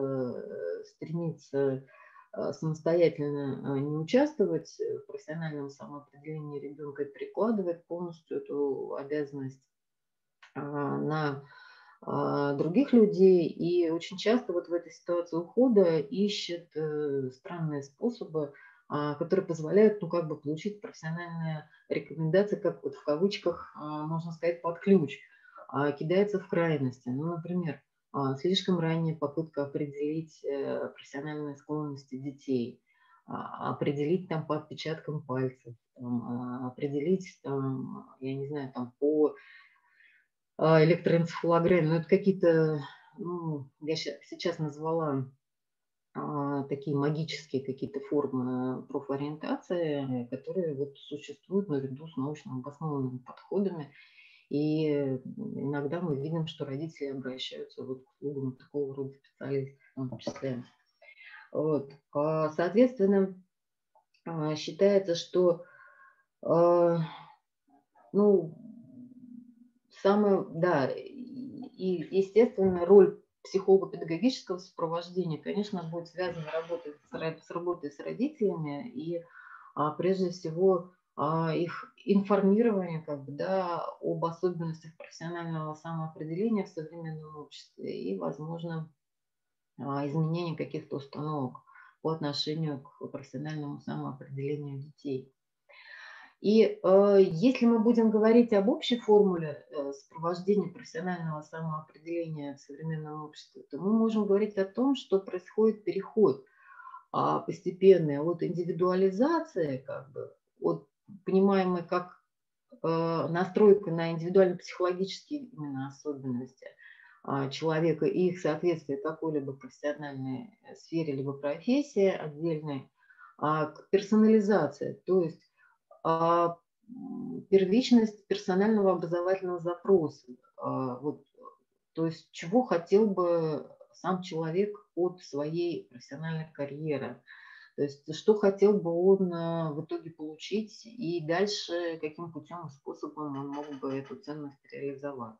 э, стремится э, самостоятельно не участвовать в профессиональном самоопределении ребенка и перекладывает полностью эту обязанность э, на других людей, и очень часто вот в этой ситуации ухода ищет э, странные способы, э, которые позволяют, ну, как бы получить профессиональные рекомендации, как вот в кавычках, э, можно сказать, под ключ, э, кидается в крайности. Ну, например, э, слишком ранняя попытка определить э, профессиональные склонности детей, э, определить там по отпечаткам пальцев, там, э, определить, там, я не знаю, там по электроэнцефалограмме, но это какие-то, ну, я сейчас назвала а, такие магические какие-то формы профориентации, которые вот существуют наряду с научно обоснованными подходами. И иногда мы видим, что родители обращаются вот к услугам такого рода специалистов в том числе. Вот. Соответственно, считается, что, ну, самое, да, и, естественно, роль психолого-педагогического сопровождения, конечно, будет связана работой с, с работой с родителями и а, прежде всего а, их информирование, как бы, да, об особенностях профессионального самоопределения в современном обществе и, возможно, а, изменение каких-то установок по отношению к профессиональному самоопределению детей. И э, если мы будем говорить об общей формуле э, сопровождения профессионального самоопределения в современном обществе, то мы можем говорить о том, что происходит переход а, постепенный от индивидуализации, как бы, от понимаемой как э, настройка на индивидуально-психологические именно особенности а, человека и их соответствие какой-либо профессиональной сфере, либо профессии отдельной, а, к персонализации, то есть а, первичность персонального образовательного запроса. А, вот, то есть чего хотел бы сам человек от своей профессиональной карьеры. То есть что хотел бы он а, в итоге получить и дальше каким путем и способом он мог бы эту ценность реализовать.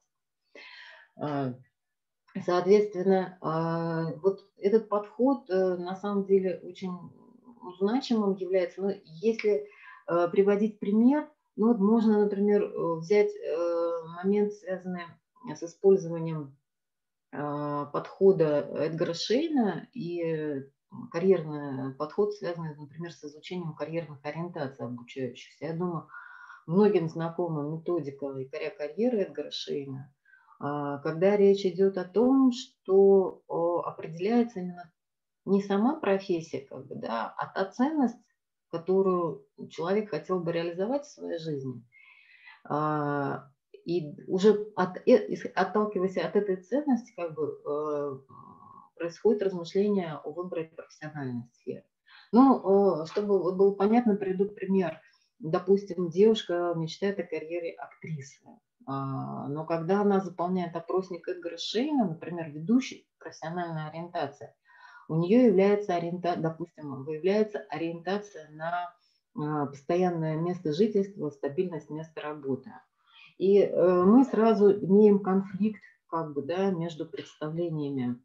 А, соответственно, а, вот этот подход а, на самом деле очень значимым является. Но если а, приводить пример, ну вот можно, например, взять а, момент, связанный с использованием а, подхода Эдгара Шейна и карьерный подход, связанный, например, с изучением карьерных ориентаций обучающихся. Я думаю, многим знакома методика якоря карьеры Эдгара Шейна, а, когда речь идет о том, что определяется именно не сама профессия, как бы, да, а та ценность, которую человек хотел бы реализовать в своей жизни. А, и уже от, отталкиваясь от этой ценности, как бы, происходит размышление о выборе профессиональной сферы. Ну, чтобы было понятно, приведу пример. Допустим, девушка мечтает о карьере актрисы, но когда она заполняет опросник Эдгара Шейна, например, ведущий профессиональная ориентация, у нее является ориента... допустим, выявляется ориентация на постоянное место жительства, стабильность места работы. И мы сразу имеем конфликт, как бы, да, между представлениями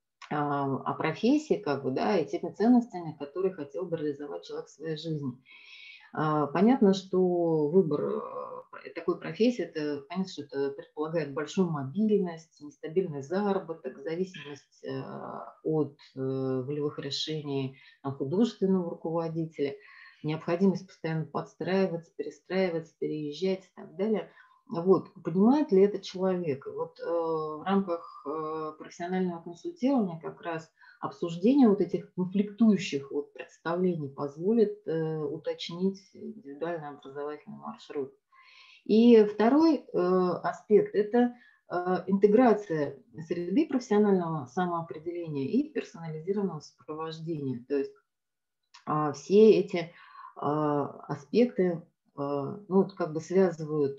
о профессии, как бы, да, и теми ценностями, которые хотел бы реализовать человек в своей жизни. Понятно, что выбор такой профессии, это, конечно, это предполагает большую мобильность, нестабильный заработок, зависимость от волевых решений художественного руководителя, необходимость постоянно подстраиваться, перестраиваться, переезжать и так далее. Вот, понимает ли это человек? Вот э, в рамках э, профессионального консультирования как раз обсуждение вот этих конфликтующих вот представлений позволит э, уточнить индивидуальный образовательный маршрут. И второй э, аспект – это э, интеграция среды профессионального самоопределения и персонализированного сопровождения. То есть э, все эти э, аспекты э, ну, вот как бы связывают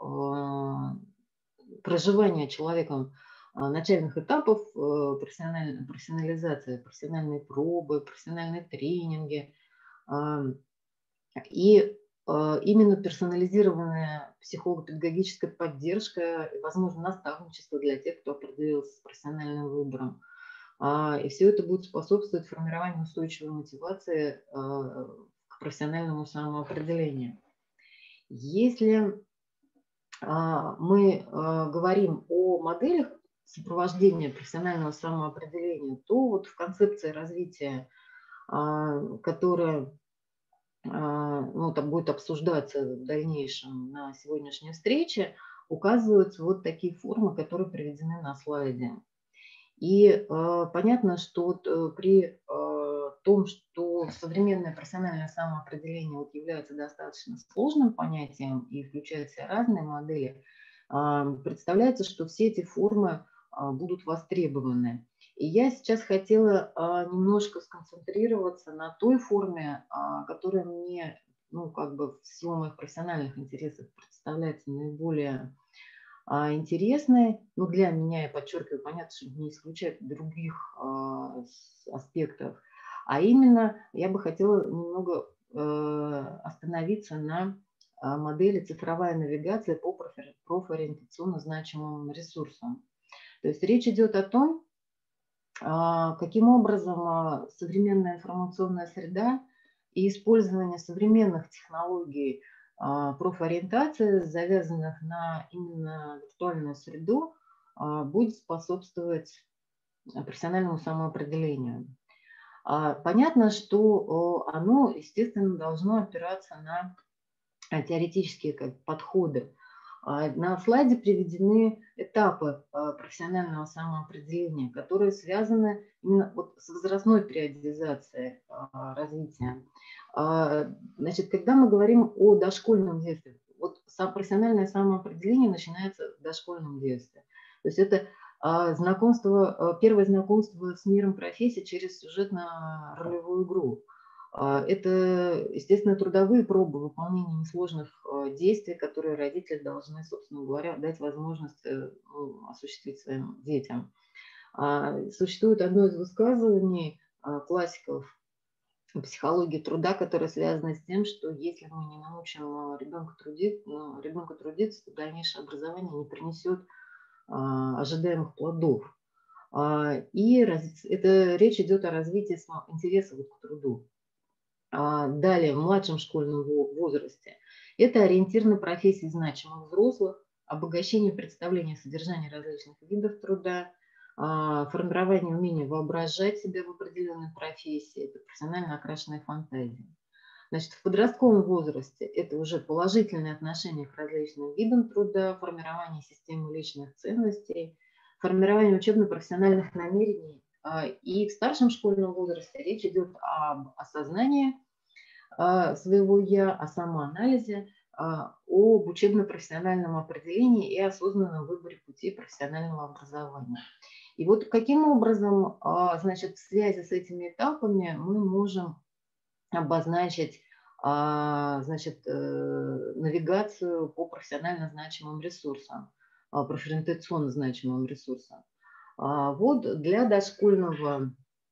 проживание человеком начальных этапов профессиональной профессионализации, профессиональные пробы, профессиональные тренинги. И именно персонализированная психолого-педагогическая поддержка, возможно, наставничество для тех, кто определился с профессиональным выбором. И все это будет способствовать формированию устойчивой мотивации к профессиональному самоопределению. Если мы говорим о моделях сопровождения профессионального самоопределения, то вот в концепции развития, которая, ну, там будет обсуждаться в дальнейшем на сегодняшней встрече, указываются вот такие формы, которые приведены на слайде. И понятно, что вот при том, что современное профессиональное самоопределение вот является достаточно сложным понятием и включает в себя разные модели, представляется, что все эти формы будут востребованы. И я сейчас хотела немножко сконцентрироваться на той форме, которая мне, ну, как бы в силу моих профессиональных интересов представляется наиболее интересной. Ну, для меня, я подчеркиваю, понятно, что не исключать других аспектов. А именно, я бы хотела немного э, остановиться на э, модели цифровая навигация по профориентационно значимым ресурсам. То есть речь идет о том, э, каким образом э, современная информационная среда и использование современных технологий э, профориентации, завязанных на именно виртуальную среду, э, будет способствовать профессиональному самоопределению. Понятно, что оно, естественно, должно опираться на теоретические как, подходы. На слайде приведены этапы профессионального самоопределения, которые связаны именно вот с возрастной периодизацией развития. Значит, когда мы говорим о дошкольном детстве, вот профессиональное самоопределение начинается в дошкольном детстве. То есть это знакомство, первое знакомство с миром профессии через сюжетно-ролевую игру. Это, естественно, трудовые пробы выполнения несложных действий, которые родители должны, собственно говоря, дать возможность осуществить своим детям. Существует одно из высказываний классиков психологии труда, которое связано с тем, что если мы не научим ребенка трудиться, ребенка трудиться, то дальнейшее образование не принесет ожидаемых плодов. И это речь идет о развитии интереса к труду. Далее, в младшем школьном возрасте, это ориентир на профессии значимых взрослых, обогащение представления о содержании различных видов труда, формирование умения воображать себя в определенной профессии, это профессионально окрашенная фантазия. Значит, в подростковом возрасте это уже положительное отношение к различным видам труда, формирование системы личных ценностей, формирование учебно-профессиональных намерений. И в старшем школьном возрасте речь идет об осознании своего «я», о самоанализе, об учебно-профессиональном определении и осознанном выборе пути профессионального образования. И вот каким образом, значит, в связи с этими этапами мы можем обозначить, значит, навигацию по профессионально значимым ресурсам, профориентационно значимым ресурсам. Вот для дошкольного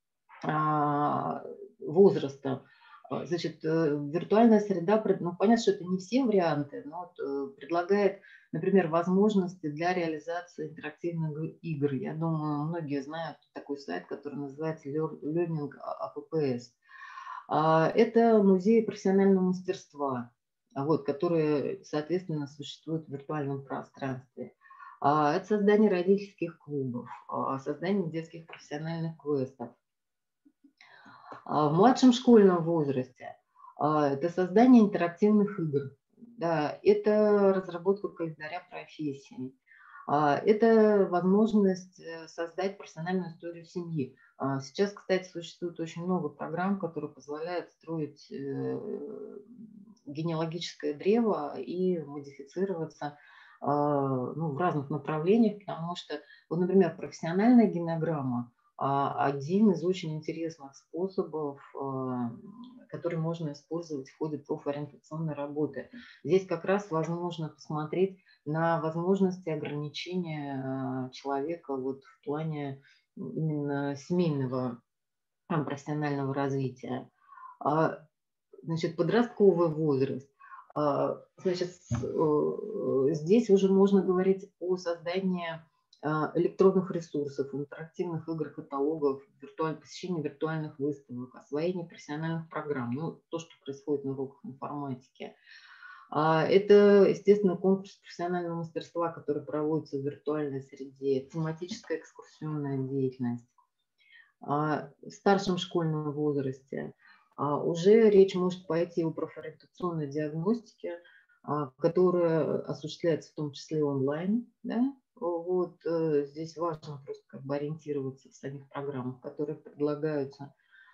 возраста, значит, виртуальная среда, ну, понятно, что это не все варианты, но вот предлагает, например, возможности для реализации интерактивных игр. Я думаю, многие знают такой сайт, который называется Learning эй пи пи эс. Это музей профессионального мастерства, вот, который, соответственно, существует в виртуальном пространстве. Это создание родительских клубов, создание детских профессиональных квестов. В младшем школьном возрасте это создание интерактивных игр, да, это разработка календаря профессий, это возможность создать профессиональную историю семьи. Сейчас, кстати, существует очень много программ, которые позволяют строить генеалогическое древо и модифицироваться, ну, в разных направлениях, потому что, вот, например, профессиональная генограмма – один из очень интересных способов, который можно использовать в ходе профориентационной работы. Здесь как раз возможно посмотреть на возможности ограничения человека вот в плане именно семейного профессионального развития. Значит, подростковый возраст. Значит, здесь уже можно говорить о создании электронных ресурсов, интерактивных игр, каталогов, виртуаль... посещение виртуальных выставок, освоение профессиональных программ, ну, то, что происходит на уроках информатики. Это, естественно, конкурс профессионального мастерства, который проводится в виртуальной среде, тематическая экскурсионная деятельность. В старшем школьном возрасте уже речь может пойти о профориентационной диагностике, которая осуществляется в том числе онлайн, да? Вот здесь важно просто как бы ориентироваться в самих программах, которые предлагаются.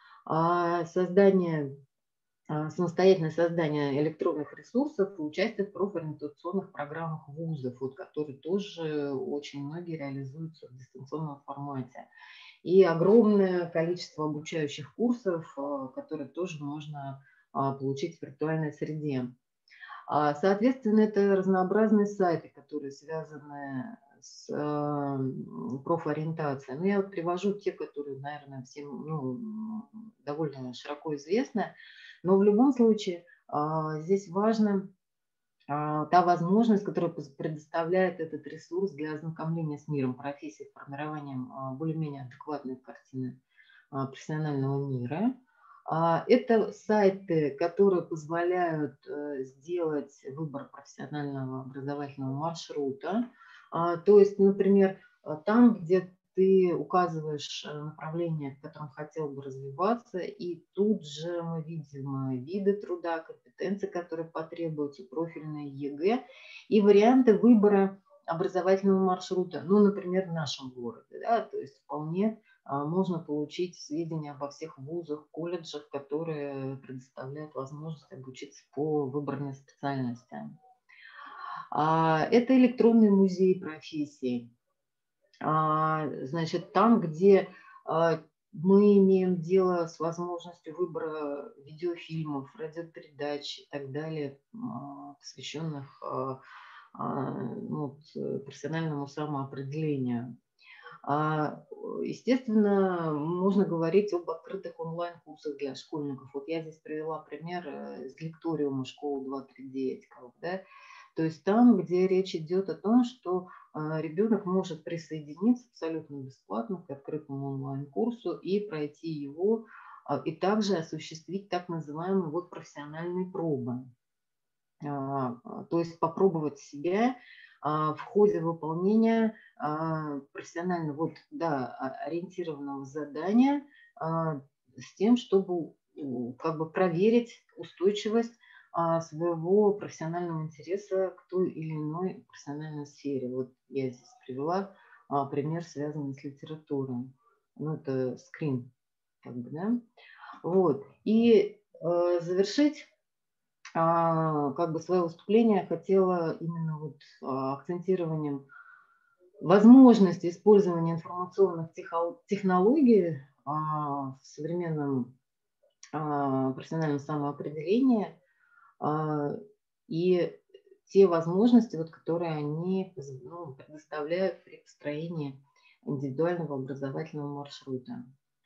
Создание, самостоятельное создание электронных ресурсов и участие в профориентационных программах вузов, вот, которые тоже очень многие реализуются в дистанционном формате. И огромное количество обучающих курсов, которые тоже можно получить в виртуальной среде. Соответственно, это разнообразные сайты, которые связаны с профориентацией. Но я вот привожу те, которые, наверное, всем, ну, довольно широко известны. Но в любом случае здесь важна та возможность, которую предоставляет этот ресурс для ознакомления с миром профессий, формированием более-менее адекватной картины профессионального мира. Это сайты, которые позволяют сделать выбор профессионального образовательного маршрута. То есть, например, там, где ты указываешь направление, в котором хотел бы развиваться, и тут же мы видим виды труда, компетенции, которые потребуются, профильные ЕГЭ и варианты выбора образовательного маршрута, ну, например, в нашем городе, да, то есть вполне можно получить сведения обо всех вузах, колледжах, которые предоставляют возможность обучиться по выбранной специальности. Это электронный музей профессий. Значит, там, где мы имеем дело с возможностью выбора видеофильмов, радиопередач и так далее, посвященных ну, профессиональному самоопределению. Естественно, можно говорить об открытых онлайн-курсах для школьников. Вот я здесь привела пример из лекториума школы два три девять. Да? То есть там, где речь идет о том, что ребенок может присоединиться абсолютно бесплатно к открытому онлайн-курсу и пройти его, и также осуществить так называемые вот профессиональные пробы. То есть попробовать себя в ходе выполнения профессионально вот, да, ориентированного задания с тем, чтобы как бы проверить устойчивость своего профессионального интереса к той или иной профессиональной сфере. Вот я здесь привела пример, связанный с литературой. Ну, это скрин, как бы, да. Вот. И э, завершить как бы свое выступление хотела именно вот акцентированием возможности использования информационных технологий в современном профессиональном самоопределении и те возможности, вот, которые они ну, предоставляют при построении индивидуального образовательного маршрута.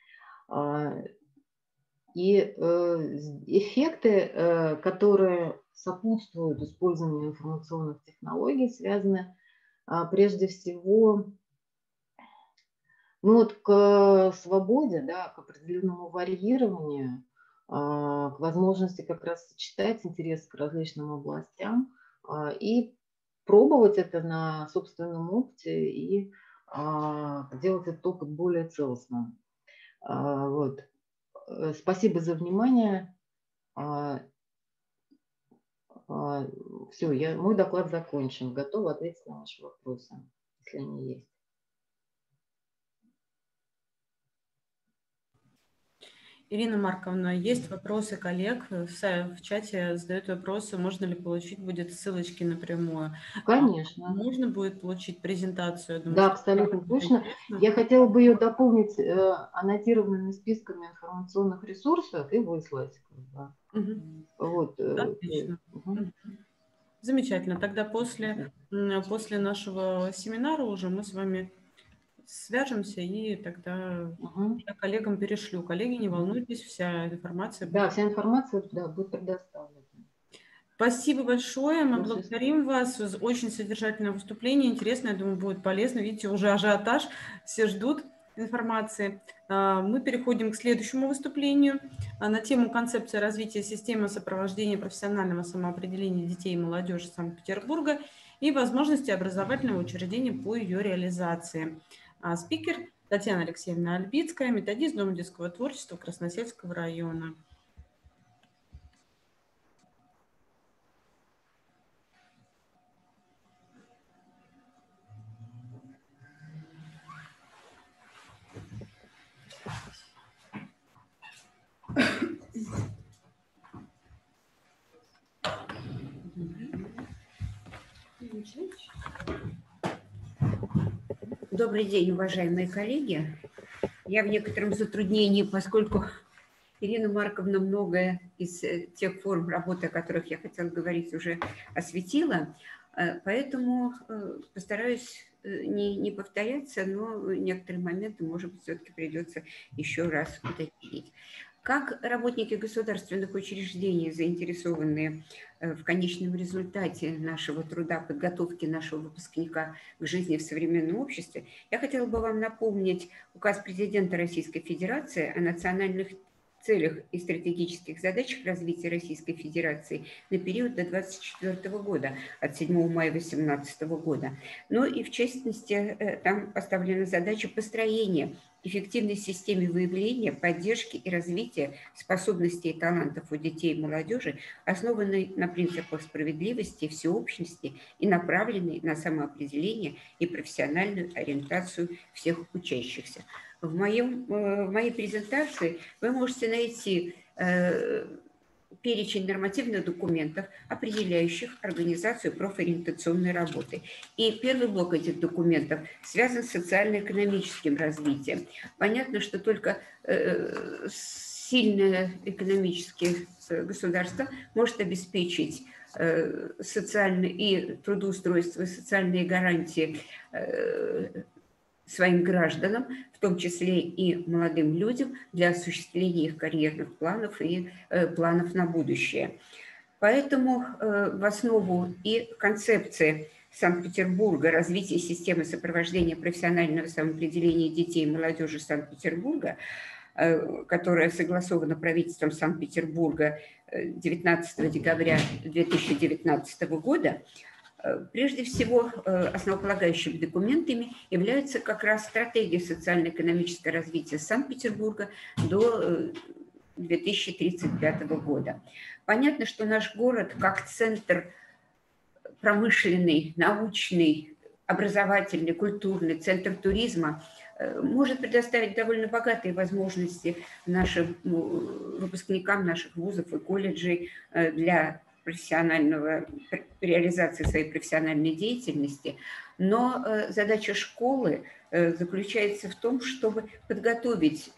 И эффекты, которые сопутствуют использованию информационных технологий, связаны прежде всего ну, вот к свободе, да, к определенному варьированию, к возможности как раз сочетать интерес к различным областям и пробовать это на собственном опыте и делать этот опыт более целостным. Вот. Спасибо за внимание. Все, я, мой доклад закончен. Готова ответить на ваши вопросы, если они есть. Ирина Марковна, есть вопросы коллег. В чате задают вопросы, можно ли получить будет ссылочки напрямую. Конечно. Можно будет получить презентацию? Думаю, да, абсолютно точно. Интересно. Я хотела бы ее дополнить э, аннотированными списками информационных ресурсов и выслать. Да. Угу. Вот, э, Отлично. угу. Угу. Замечательно. Тогда после, после нашего семинара уже мы с вами свяжемся, и тогда угу. я коллегам перешлю. Коллеги, не волнуйтесь, вся информация да, будет. вся информация да, будет предоставлена. Спасибо большое, мы благодарим вас. Очень содержательное выступление, интересно, я думаю, будет полезно. Видите, уже ажиотаж, все ждут информации. Мы переходим к следующему выступлению на тему концепции развития системы сопровождения профессионального самоопределения детей и молодежи Санкт-Петербурга и возможности образовательного учреждения по ее реализации. Спикер Татьяна Алексеевна Альбицкая, методист Дома детского творчества Красносельского района. Добрый день, уважаемые коллеги. Я в некотором затруднении, поскольку Ирина Марковна многое из тех форм работы, о которых я хотела говорить, уже осветила, поэтому постараюсь не, не повторяться, но некоторые моменты, может быть, все-таки придется еще раз уточнить. Как работники государственных учреждений, заинтересованные в конечном результате нашего труда, подготовки нашего выпускника к жизни в современном обществе, я хотела бы вам напомнить указ президента Российской Федерации о национальных целях и стратегических задачах развития Российской Федерации на период до две тысячи двадцать четвёртого года, от седьмого мая две тысячи восемнадцатого года. Ну и в частности, там поставлена задача построения эффективной системы выявления, поддержки и развития способностей и талантов у детей и молодежи, основанной на принципах справедливости, всеобщности и направленной на самоопределение и профессиональную ориентацию всех учащихся. В, моем, в моей презентации вы можете найти э, перечень нормативных документов, определяющих организацию профориентационной работы. И первый блок этих документов связан с социально-экономическим развитием. Понятно, что только э, сильное экономическое государство может обеспечить э, социальное и трудоустройство, и социальные гарантии э, своим гражданам, в том числе и молодым людям, для осуществления их карьерных планов и э, планов на будущее. Поэтому э, в основу и концепции Санкт-Петербурга развития системы сопровождения профессионального самоопределения детей и молодежи Санкт-Петербурга, э, которая согласована правительством Санкт-Петербурга девятнадцатого декабря две тысячи девятнадцатого года, прежде всего, основополагающими документами является как раз стратегия социально-экономического развития Санкт-Петербурга до две тысячи тридцать пятого года. Понятно, что наш город как центр промышленный, научный, образовательный, культурный, центр туризма может предоставить довольно богатые возможности нашим выпускникам наших вузов и колледжей для профессионального, реализации своей профессиональной деятельности, но э, задача школы э, заключается в том, чтобы подготовить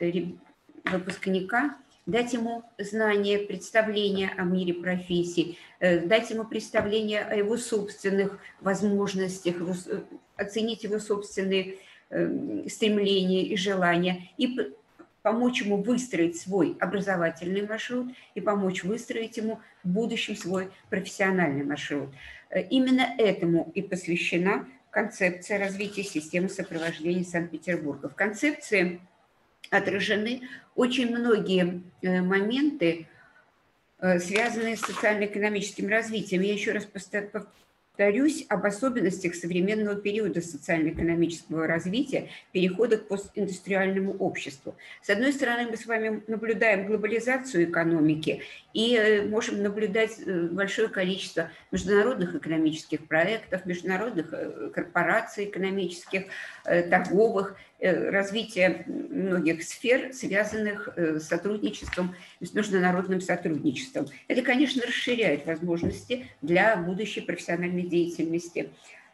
выпускника, дать ему знания, представления о мире профессий, э, дать ему представление о его собственных возможностях, его, оценить его собственные э, стремления и желания и помочь ему выстроить свой образовательный маршрут и помочь выстроить ему в будущем свой профессиональный маршрут. Именно этому и посвящена концепция развития системы сопровождения Санкт-Петербурга. В концепции отражены очень многие моменты, связанные с социально-экономическим развитием. Я еще раз повторюсь об особенностях современного периода социально-экономического развития, перехода к постиндустриальному обществу. С одной стороны, мы с вами наблюдаем глобализацию экономики и можем наблюдать большое количество международных экономических проектов, международных корпораций экономических, торговых, развитие многих сфер, связанных с сотрудничеством, с международным сотрудничеством. Это, конечно, расширяет возможности для будущей профессиональной деятельности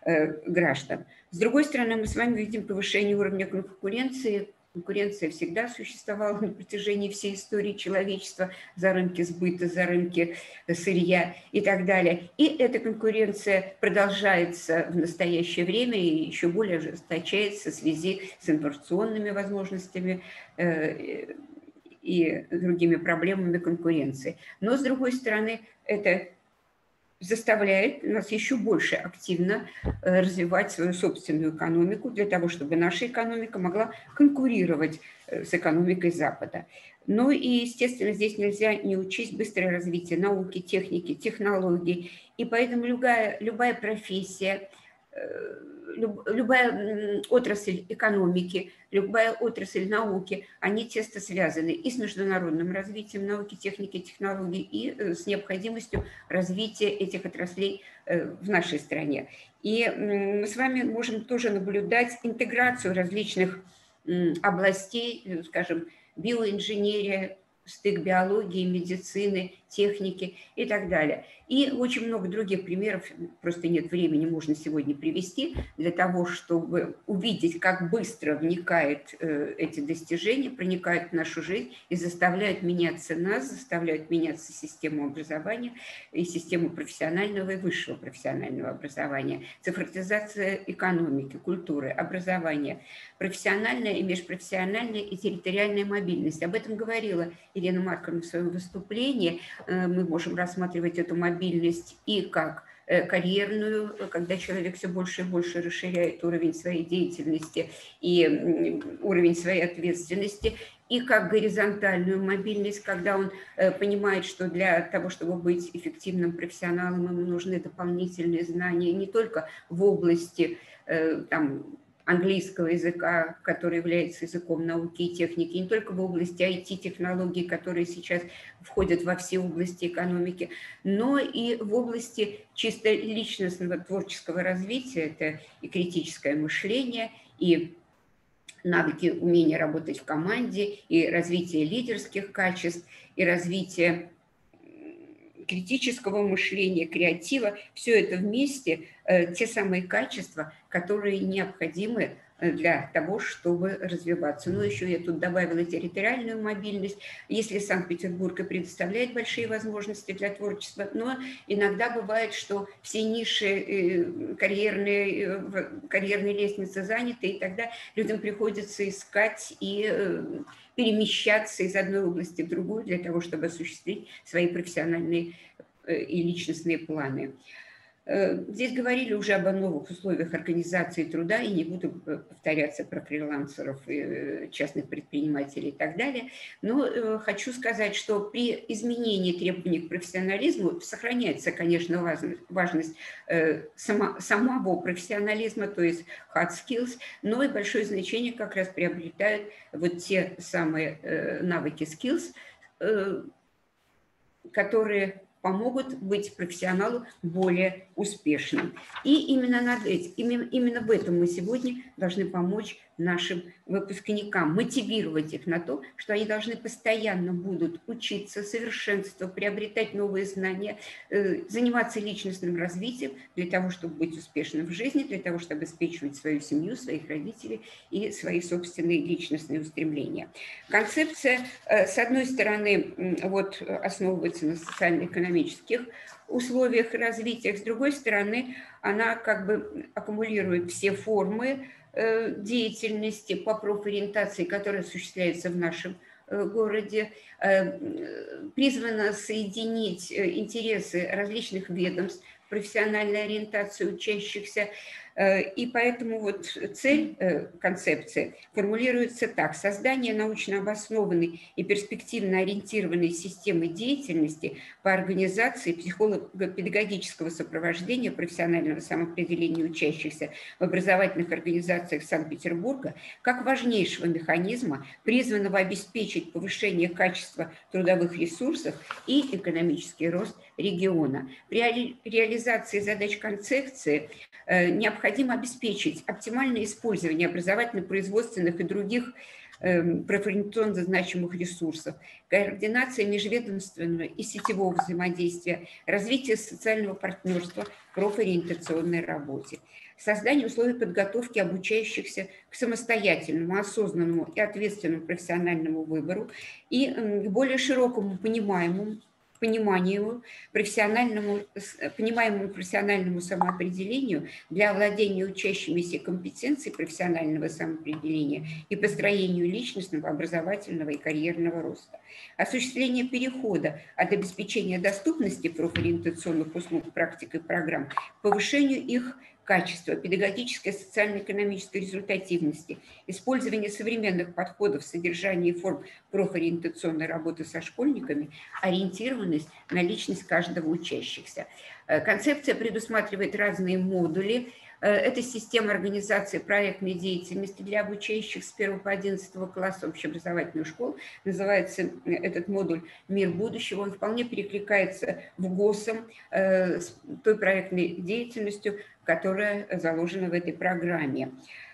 граждан. С другой стороны, мы с вами видим повышение уровня конкуренции. Конкуренция всегда существовала на протяжении всей истории человечества за рынки сбыта, за рынки сырья и так далее. И эта конкуренция продолжается в настоящее время и еще более ожесточается в связи с информационными возможностями и другими проблемами конкуренции. Но, с другой стороны, это заставляет нас еще больше активно развивать свою собственную экономику для того, чтобы наша экономика могла конкурировать с экономикой Запада. Ну и, естественно, здесь нельзя не учесть быстрое развитие науки, техники, технологий. И поэтому любая, любая профессия, любая отрасль экономики, любая отрасль науки, они тесно связаны и с международным развитием науки, техники, технологий, и с необходимостью развития этих отраслей в нашей стране. И мы с вами можем тоже наблюдать интеграцию различных областей, скажем, биоинженерия, стык биологии, медицины, техники и так далее. И очень много других примеров, просто нет времени, можно сегодня привести, для того, чтобы увидеть, как быстро вникают э, эти достижения, проникают в нашу жизнь и заставляют меняться нас, заставляют меняться систему образования и систему профессионального и высшего профессионального образования, цифровизация экономики, культуры, образования, профессиональная и межпрофессиональная и территориальная мобильность. Об этом говорила Ирина Марковна в своем выступлении. Мы можем рассматривать эту мобильность и как карьерную, когда человек все больше и больше расширяет уровень своей деятельности и уровень своей ответственности, и как горизонтальную мобильность, когда он э, понимает, что для того, чтобы быть эффективным профессионалом, ему нужны дополнительные знания не только в области э, там, английского языка, который является языком науки и техники, не только в области ай ти-технологий, которые сейчас входят во все области экономики, но и в области чисто личностного творческого развития, это и критическое мышление, и навыки, умения работать в команде, и развитие лидерских качеств, и развитие критического мышления, креатива. Все это вместе э, те самые качества, которые необходимы для того, чтобы развиваться. Ну, еще я тут добавила территориальную мобильность. Если Санкт-Петербург и предоставляет большие возможности для творчества, но иногда бывает, что все ниши карьерные, карьерные лестницы заняты, и тогда людям приходится искать и перемещаться из одной области в другую для того, чтобы осуществить свои профессиональные и личностные планы. Здесь говорили уже об новых условиях организации труда, и не буду повторяться про фрилансеров, частных предпринимателей и так далее, но хочу сказать, что при изменении требований к профессионализму сохраняется, конечно, важность самого профессионализма, то есть hard skills, но и большое значение как раз приобретают вот те самые навыки skills, которые помогут быть профессионалу более успешным. И именно, над этим, именно, именно в этом мы сегодня должны помочь нашим выпускникам, мотивировать их на то, что они должны постоянно будут учиться, совершенствоваться, приобретать новые знания, заниматься личностным развитием для того, чтобы быть успешным в жизни, для того, чтобы обеспечивать свою семью, своих родителей и свои собственные личностные устремления. Концепция, с одной стороны, вот, основывается на социально-экономических условиях развития, с другой стороны, она как бы аккумулирует все формы деятельности по профориентации, которая осуществляется в нашем городе, призвана соединить интересы различных ведомств, профессиональную ориентацию учащихся. И поэтому вот цель концепции формулируется так: создание научно обоснованной и перспективно ориентированной системы деятельности по организации психолого-педагогического сопровождения профессионального самоопределения учащихся в образовательных организациях Санкт-Петербурга как важнейшего механизма, призванного обеспечить повышение качества трудовых ресурсов и экономический рост региона. При реализации задач концепции необходимо обеспечить оптимальное использование образовательно-производственных и других профориентационно значимых ресурсов, координация межведомственного и сетевого взаимодействия, развитие социального партнерства в профориентационной работе, создание условий подготовки обучающихся к самостоятельному, осознанному и ответственному профессиональному выбору и к более широкому понимаемому пониманию, профессиональному, понимаемому профессиональному самоопределению для овладения учащимися компетенций профессионального самоопределения и построению личностного, образовательного и карьерного роста. Осуществление перехода от обеспечения доступности профориентационных услуг, практик и программ к повышению их качества, педагогической, социально-экономической результативности, использование современных подходов в содержании и форм профориентационной работы со школьниками, ориентированность на личность каждого учащихся. Концепция предусматривает разные модули. Это система организации проектной деятельности для обучающих с первого по одиннадцатый класс общеобразовательную школу. Называется этот модуль «Мир будущего». Он вполне перекликается в ГОСом с той проектной деятельностью, которая заложена в этой программе.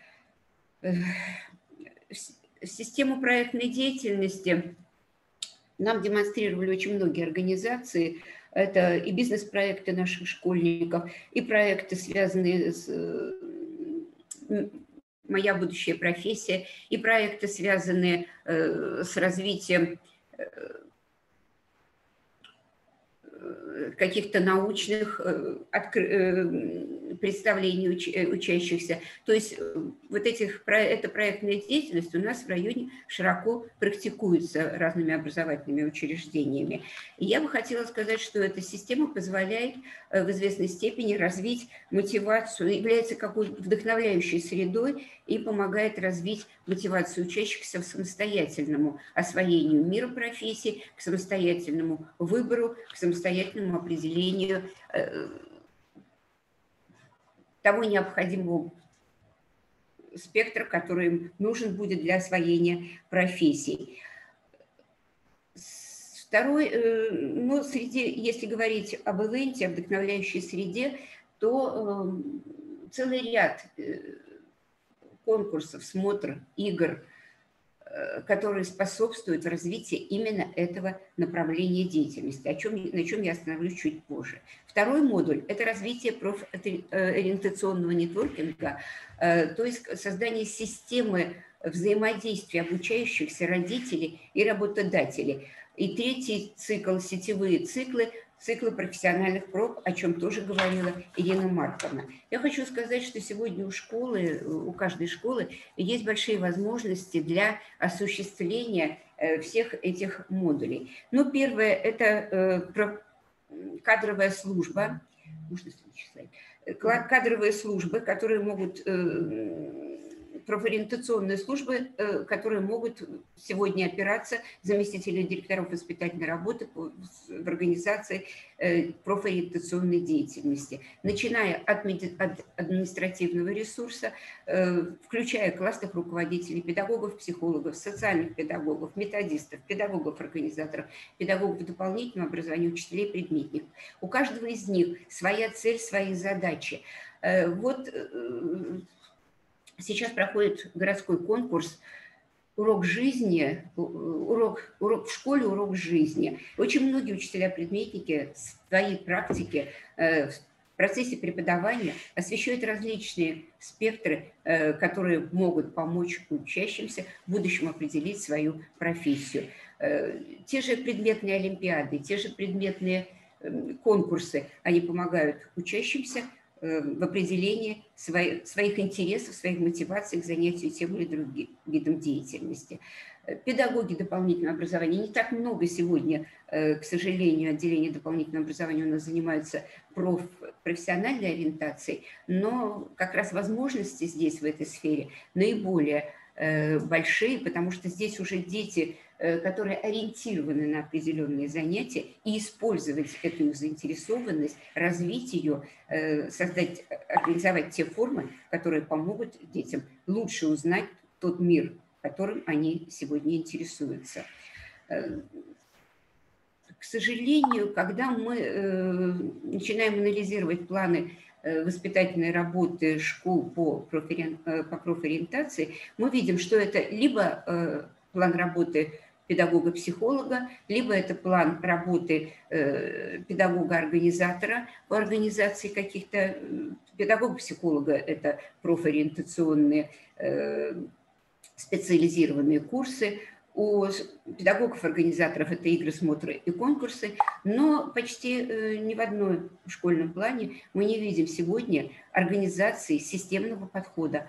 Систему проектной деятельности нам демонстрировали очень многие организации. Это и бизнес-проекты наших школьников, и проекты, связанные с «Моя будущая профессия», и проекты, связанные с развитием каких-то научных представлений учащихся. То есть вот этих, эта проектная деятельность у нас в районе широко практикуется разными образовательными учреждениями. И я бы хотела сказать, что эта система позволяет в известной степени развить мотивацию, является какой-то вдохновляющей средой и помогает развить мотивацию учащихся к самостоятельному освоению мира профессии, к самостоятельному выбору, к самостоятельному определению того необходимого спектра, который им нужен будет для освоения профессий. Второй, ну, среди, если говорить об ивенте, о вдохновляющей среде, то целый ряд конкурсов, смотр, игр, которые способствуют развитию именно этого направления деятельности, о чем, на чем я остановлюсь чуть позже. Второй модуль – это развитие профориентационного нетворкинга, то есть создание системы взаимодействия обучающихся родителей и работодателей. И третий цикл – сетевые циклы, циклы профессиональных проб, о чем тоже говорила Ирина Марковна. Я хочу сказать, что сегодня у школы, у каждой школы есть большие возможности для осуществления всех этих модулей. Ну, первое – это кадровая служба, можно следующий слайд, кадровые службы, которые могут, профориентационные службы, которые могут сегодня опираться заместители директоров воспитательной работы в организации профориентационной деятельности, начиная от административного ресурса, включая классных руководителей, педагогов, психологов, социальных педагогов, методистов, педагогов-организаторов, педагогов дополнительного образования, учителей, предметников. У каждого из них своя цель, свои задачи. Вот сейчас проходит городской конкурс «Урок жизни», урок, урок в школе, урок жизни. Очень многие учителя-предметники в своей практике, в процессе преподавания освещают различные спектры, которые могут помочь учащимся в будущем определить свою профессию. Те же предметные олимпиады, те же предметные конкурсы, они помогают учащимся в определении своих, своих интересов, своих мотиваций к занятию тем или другим видом деятельности. Педагоги дополнительного образования. Не так много сегодня, к сожалению, отделения дополнительного образования у нас занимаются проф, профессиональной ориентацией, но как раз возможности здесь, в этой сфере, наиболее большие, потому что здесь уже дети, которые ориентированы на определенные занятия, и использовать эту заинтересованность, развить ее, создать, организовать те формы, которые помогут детям лучше узнать тот мир, которым они сегодня интересуются. К сожалению, когда мы начинаем анализировать планы воспитательной работы школ по профориентации, мы видим, что это либо план работы педагога-психолога, либо это план работы педагога-организатора по организации каких-то, педагога-психолога – это профориентационные специализированные курсы, у педагогов-организаторов это игры, смотры и конкурсы, но почти ни в одном школьном плане мы не видим сегодня организации системного подхода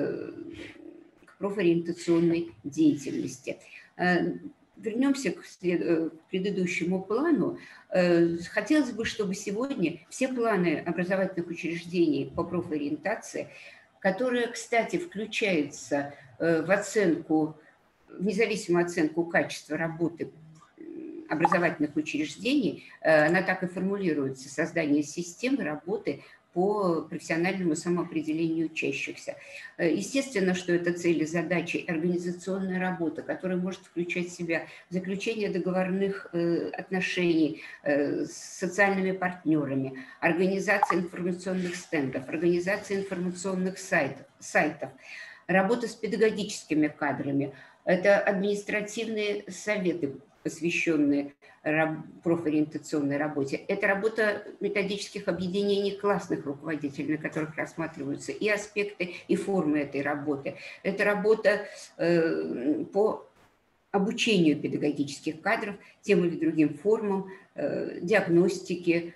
к профориентационной деятельности. Вернемся к предыдущему плану. Хотелось бы, чтобы сегодня все планы образовательных учреждений по профориентации, которые, кстати, включаются в оценку, в независимую оценку качества работы образовательных учреждений, она так и формулируется: создание системы работы по профессиональному самоопределению учащихся. Естественно, что это цели, задачи, организационная работа, которая может включать в себя заключение договорных отношений с социальными партнерами, организация информационных стендов, организация информационных сайтов, сайтов, работа с педагогическими кадрами, это административные советы, посвященные профориентационной работе. Это работа методических объединений классных руководителей, на которых рассматриваются и аспекты, и формы этой работы. Это работа э, по обучению педагогических кадров тем или другим формам диагностики,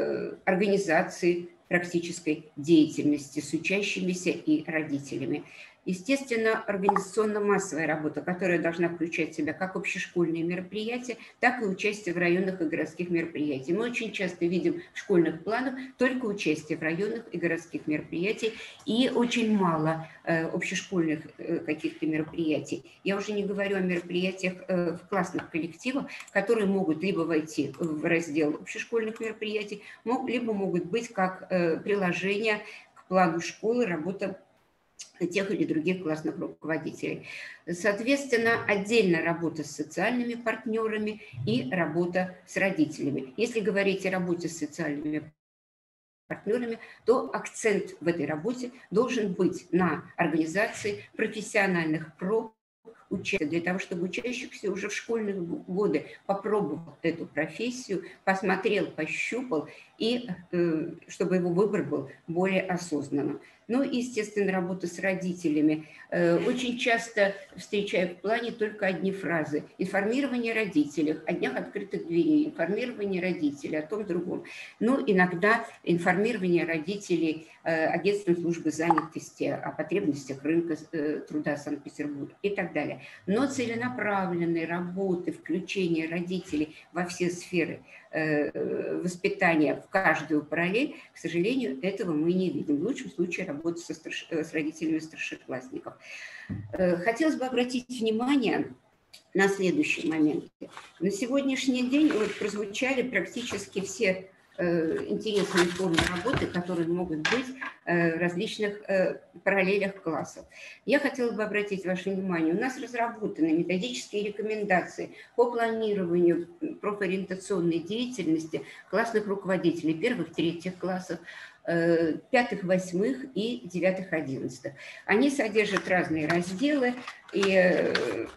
организации практической деятельности с учащимися и родителями. Естественно, организационно-массовая работа, которая должна включать в себя как общешкольные мероприятия, так и участие в районных и городских мероприятиях. Мы очень часто видим в школьных планах только участие в районных и городских мероприятиях и очень мало э, общешкольных э, каких-то мероприятий. Я уже не говорю о мероприятиях э, в классных коллективах, которые могут либо войти в раздел общешкольных мероприятий, мог, либо могут быть как э, приложение к плану школы, работа тех или других классных руководителей. Соответственно, отдельно работа с социальными партнерами и работа с родителями. Если говорить о работе с социальными партнерами, то акцент в этой работе должен быть на организации профессиональных проб, участия, для того, чтобы учащийся уже в школьные годы попробовал эту профессию, посмотрел, пощупал, и э, чтобы его выбор был более осознанным. Ну и, естественно, работа с родителями. Э, очень часто встречаю в плане только одни фразы. Информирование родителей, о днях открытых дверей, информирование родителей, о том другом. Ну, иногда информирование родителей э, агентством службы занятости о потребностях рынка э, труда Санкт-Петербурга и так далее. Но целенаправленной работы, включения родителей во все сферы э, воспитания в каждую параллель, к сожалению, этого мы не видим. В лучшем случае работа со старш... с родителями старшеклассников. Э, хотелось бы обратить внимание на следующий момент. На сегодняшний день вот прозвучали практически все интересные формы работы, которые могут быть в различных параллелях классов. Я хотела бы обратить ваше внимание, у нас разработаны методические рекомендации по планированию профориентационной деятельности классных руководителей первых, третьих классов, пятых, восьмых и девятых, одиннадцатых. Они содержат разные разделы, и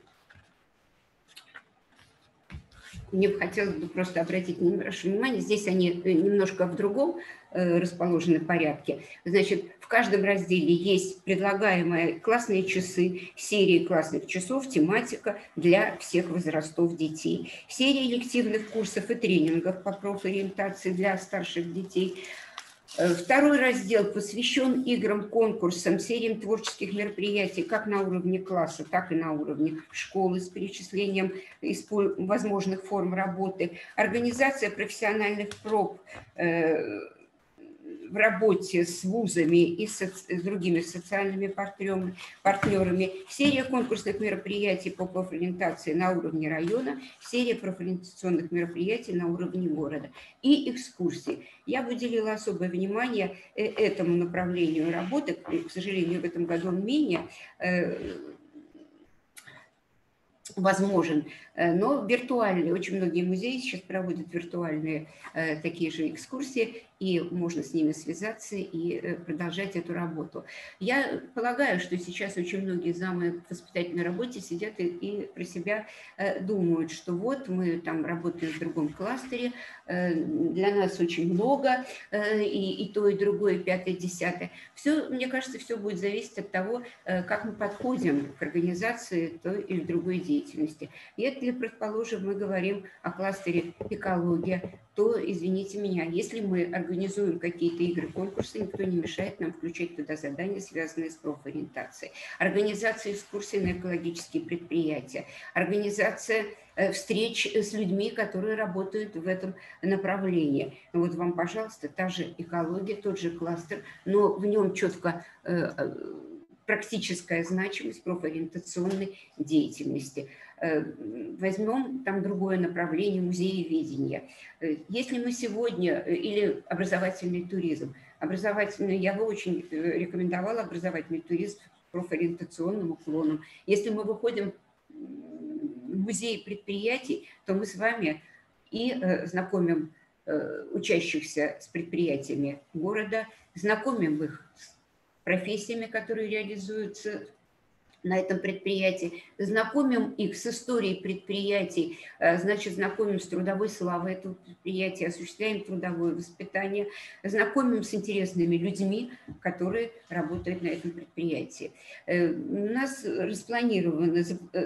мне бы хотелось бы просто обратить ваше внимание, здесь они немножко в другом расположены порядке. Значит, в каждом разделе есть предлагаемые классные часы, серии классных часов, тематика для всех возрастов детей, серия элективных курсов и тренингов по профориентации для старших детей. Второй раздел посвящен играм, конкурсам, сериям творческих мероприятий как на уровне класса, так и на уровне школы с перечислением возможных форм работы. Организация профессиональных проб в работе с вузами и с, с другими социальными партнерами, партнерами, серия конкурсных мероприятий по профориентации на уровне района, серия профориентационных мероприятий на уровне города и экскурсии. Я выделила особое внимание этому направлению работы, к сожалению, в этом году он менее возможен, но виртуальные, очень многие музеи сейчас проводят виртуальные э, такие же экскурсии, и можно с ними связаться и э, продолжать эту работу. Я полагаю, что сейчас очень многие замы в воспитательной работе сидят и, и про себя э, думают, что вот мы там работаем в другом кластере, э, для нас очень много, э, и, и то, и другое, и пятое, и десятое. Все, мне кажется, все будет зависеть от того, э, как мы подходим к организации той или другой деятельности. Если, предположим, мы говорим о кластере экология, то, извините меня, если мы организуем какие-то игры, конкурсы, никто не мешает нам включать туда задания, связанные с профориентацией. Организация экскурсий на экологические предприятия, организация встреч с людьми, которые работают в этом направлении. Вот вам, пожалуйста, та же экология, тот же кластер, но в нем четко практическая значимость профориентационной деятельности. Возьмем там другое направление музееведения. Если мы сегодня, или образовательный туризм, образовательный, я бы очень рекомендовала образовательный туризм с профориентационным уклоном. Если мы выходим в музей предприятий, то мы с вами и знакомим учащихся с предприятиями города, знакомим их с профессиями, которые реализуются на этом предприятии, знакомим их с историей предприятий, значит, знакомим с трудовой славой этого предприятия, осуществляем трудовое воспитание, знакомим с интересными людьми, которые работают на этом предприятии. У нас распланированы,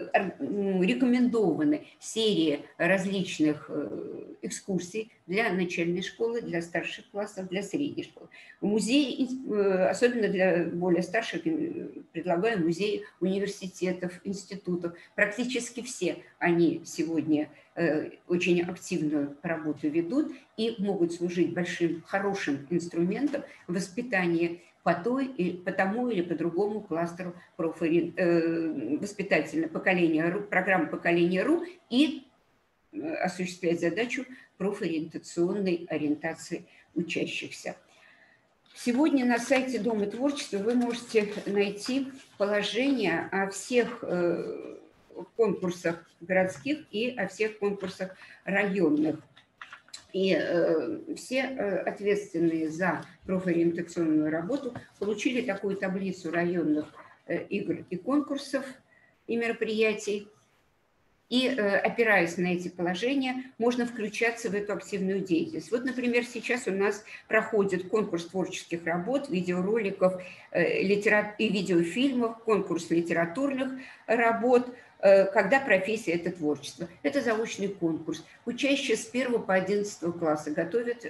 рекомендованы серии различных экскурсий для начальной школы, для старших классов, для средней школы. Музей, особенно для более старших, предлагаем музеи университетов, институтов. Практически все они сегодня э, очень активную работу ведут и могут служить большим, хорошим инструментом воспитания по, той, по тому или по другому кластеру профори, э, воспитательного поколения РУ, программы поколения РУ и осуществлять задачу профориентационной ориентации учащихся. Сегодня на сайте Дома творчества вы можете найти положение о всех конкурсах городских и о всех конкурсах районных. И все ответственные за профориентационную работу получили такую таблицу районных игр и конкурсов и мероприятий. И, опираясь на эти положения, можно включаться в эту активную деятельность. Вот, например, сейчас у нас проходит конкурс творческих работ, видеороликов и видеофильмов, конкурс литературных работ, когда профессия – это творчество. Это заочный конкурс. Учащиеся с первого по одиннадцатый класса готовят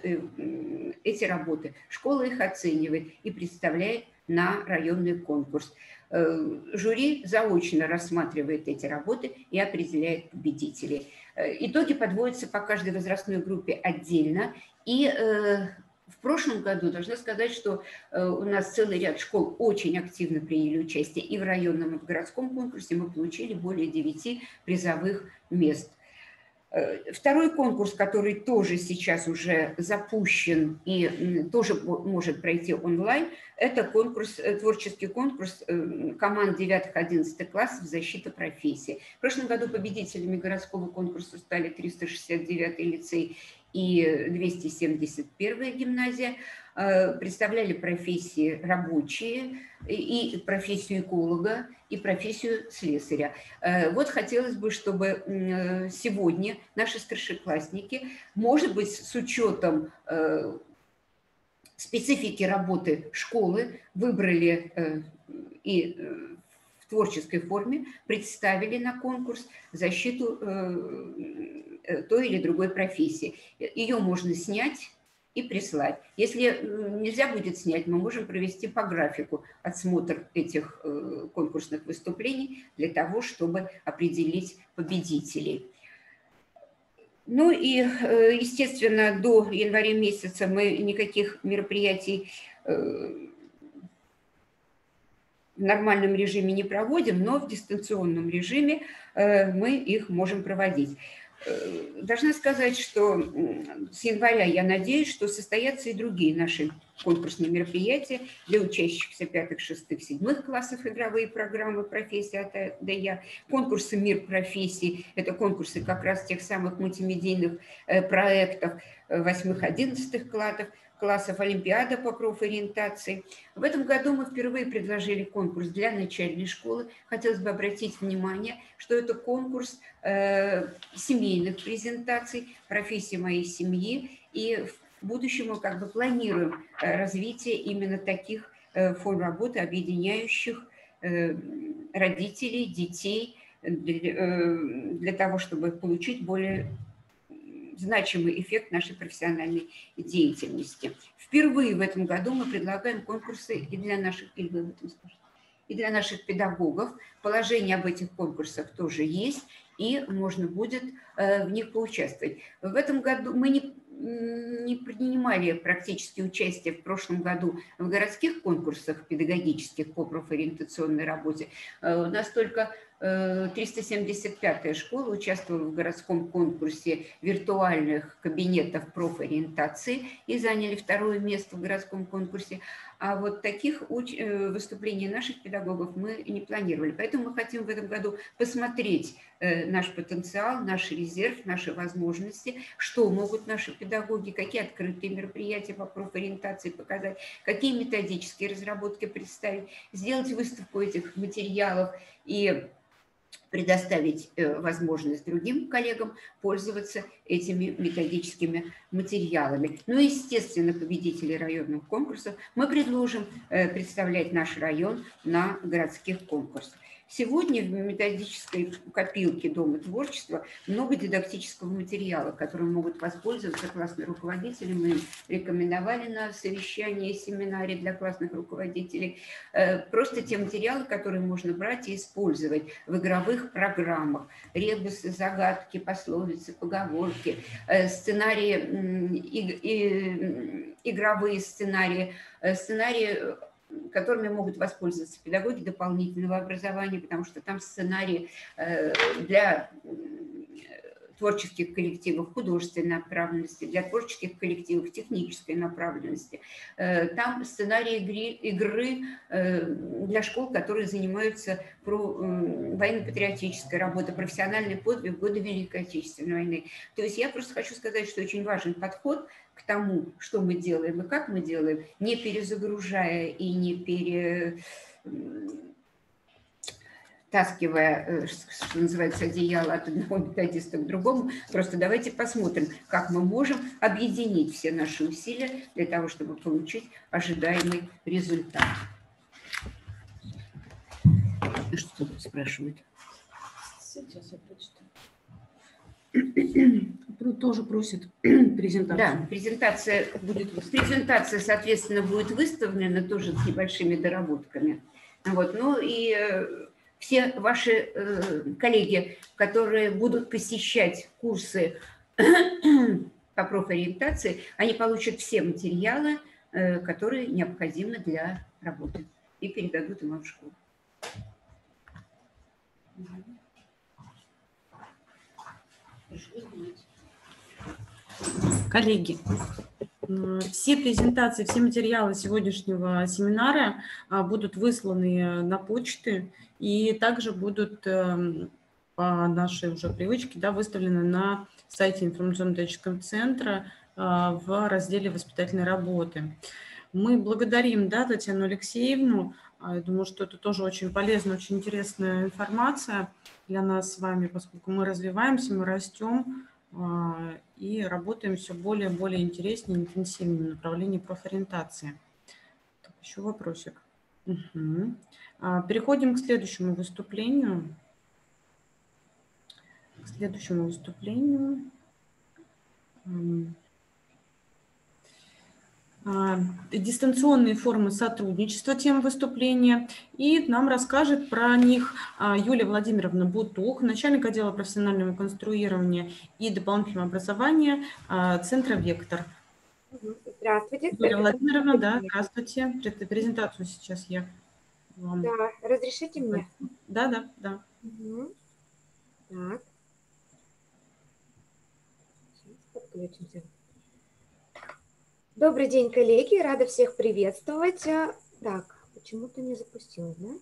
эти работы. Школа их оценивает и представляет на районный конкурс. Жюри заочно рассматривает эти работы и определяет победителей. Итоги подводятся по каждой возрастной группе отдельно. И в прошлом году, должна сказать, что у нас целый ряд школ очень активно приняли участие и в районном, и в городском конкурсе. Мы получили более девяти призовых мест. Второй конкурс, который тоже сейчас уже запущен и тоже может пройти онлайн, это конкурс, творческий конкурс команд девятых-одиннадцатых классов «Защита профессии». В прошлом году победителями городского конкурса стали триста шестьдесят девятый лицей и двести семьдесят первая гимназия. Представляли профессии рабочие, и профессию эколога, и профессию слесаря. Вот хотелось бы, чтобы сегодня наши старшеклассники, может быть, с учетом специфики работы школы, выбрали и в творческой форме представили на конкурс защиту той или другой профессии. Ее можно снять и прислать. Если нельзя будет снять, мы можем провести по графику отсмотр этих конкурсных выступлений для того, чтобы определить победителей. Ну и, естественно, до января месяца мы никаких мероприятий в нормальном режиме не проводим, но в дистанционном режиме мы их можем проводить. Должна сказать, что с января я надеюсь, что состоятся и другие наши конкурсные мероприятия для учащихся пятых, шестых, седьмых классов, игровые программы «Профессия от до Я», конкурсы «Мир профессий», это конкурсы как раз тех самых мультимедийных проектов восьмых, одиннадцатых классов, классов Олимпиада по профориентации. В этом году мы впервые предложили конкурс для начальной школы. Хотелось бы обратить внимание, что это конкурс э, семейных презентаций, профессии моей семьи. И в будущем мы как бы планируем развитие именно таких э, форм работы, объединяющих э, родителей, детей, для, э, для того, чтобы получить более значимый эффект нашей профессиональной деятельности. Впервые в этом году мы предлагаем конкурсы и для наших, и для наших педагогов. Положение об этих конкурсах тоже есть, и можно будет в них поучаствовать. В этом году мы не, не принимали практически участие в прошлом году в городских конкурсах педагогических по профориентационной работе. У нас только триста семьдесят пятая школа участвовала в городском конкурсе виртуальных кабинетов профориентации и заняли второе место в городском конкурсе. А вот таких выступлений наших педагогов мы не планировали. Поэтому мы хотим в этом году посмотреть наш потенциал, наш резерв, наши возможности, что могут наши педагоги, какие открытые мероприятия по профориентации показать, какие методические разработки представить, сделать выставку этих материалов и предоставить возможность другим коллегам пользоваться этими методическими материалами. Ну и, естественно, победителей районных конкурсов мы предложим представлять наш район на городских конкурсах. Сегодня в методической копилке Дома творчества много дидактического материала, которым могут воспользоваться классные руководители. Мы рекомендовали на совещании, семинаре для классных руководителей. Просто те материалы, которые можно брать и использовать в игровых программах. Ребусы, загадки, пословицы, поговорки, сценарии, игровые сценарии, сценарии, которыми могут воспользоваться педагоги дополнительного образования, потому что там сценарии для творческих коллективов художественной направленности, для творческих коллективов технической направленности. Там сценарии игры для школ, которые занимаются военно-патриотической работой, профессиональный подвиг в годы Великой Отечественной войны. То есть я просто хочу сказать, что очень важен подход к тому, что мы делаем и как мы делаем, не перезагружая и не перетаскивая, что называется, одеяло от одного методиста к другому. Просто давайте посмотрим, как мы можем объединить все наши усилия для того, чтобы получить ожидаемый результат. Что тут спрашивают? Сейчас я прочитаю. Тоже просит презентацию. Да, презентация будет, презентация, соответственно, будет выставлена тоже с небольшими доработками. Вот, ну и все ваши э, коллеги, которые будут посещать курсы по профориентации, они получат все материалы, э, которые необходимы для работы, и передадут им в школу. Коллеги, все презентации, все материалы сегодняшнего семинара будут высланы на почты и также будут по нашей уже привычке, да, выставлены на сайте информационно-методического центра в разделе воспитательной работы. Мы благодарим, да, Татьяну Алексеевну. Я думаю, что это тоже очень полезная, очень интересная информация для нас с вами, поскольку мы развиваемся, мы растем и работаем все более и более интереснее, интенсивнее в направлении профориентации. Так, еще вопросик. Угу. Переходим к следующему выступлению. К следующему выступлению. Дистанционные формы сотрудничества, тема выступления. И нам расскажет про них Юлия Владимировна Бутух, начальник отдела профессионального конструирования и дополнительного образования Центра «Вектор». Здравствуйте. Юлия Владимировна, да, здравствуйте. Презентацию сейчас я вам... Да, разрешите мне? Да, да, да. Угу. Так. Сейчас подключимся. Добрый день, коллеги, рада всех приветствовать. Так, почему-то не запустилось, да?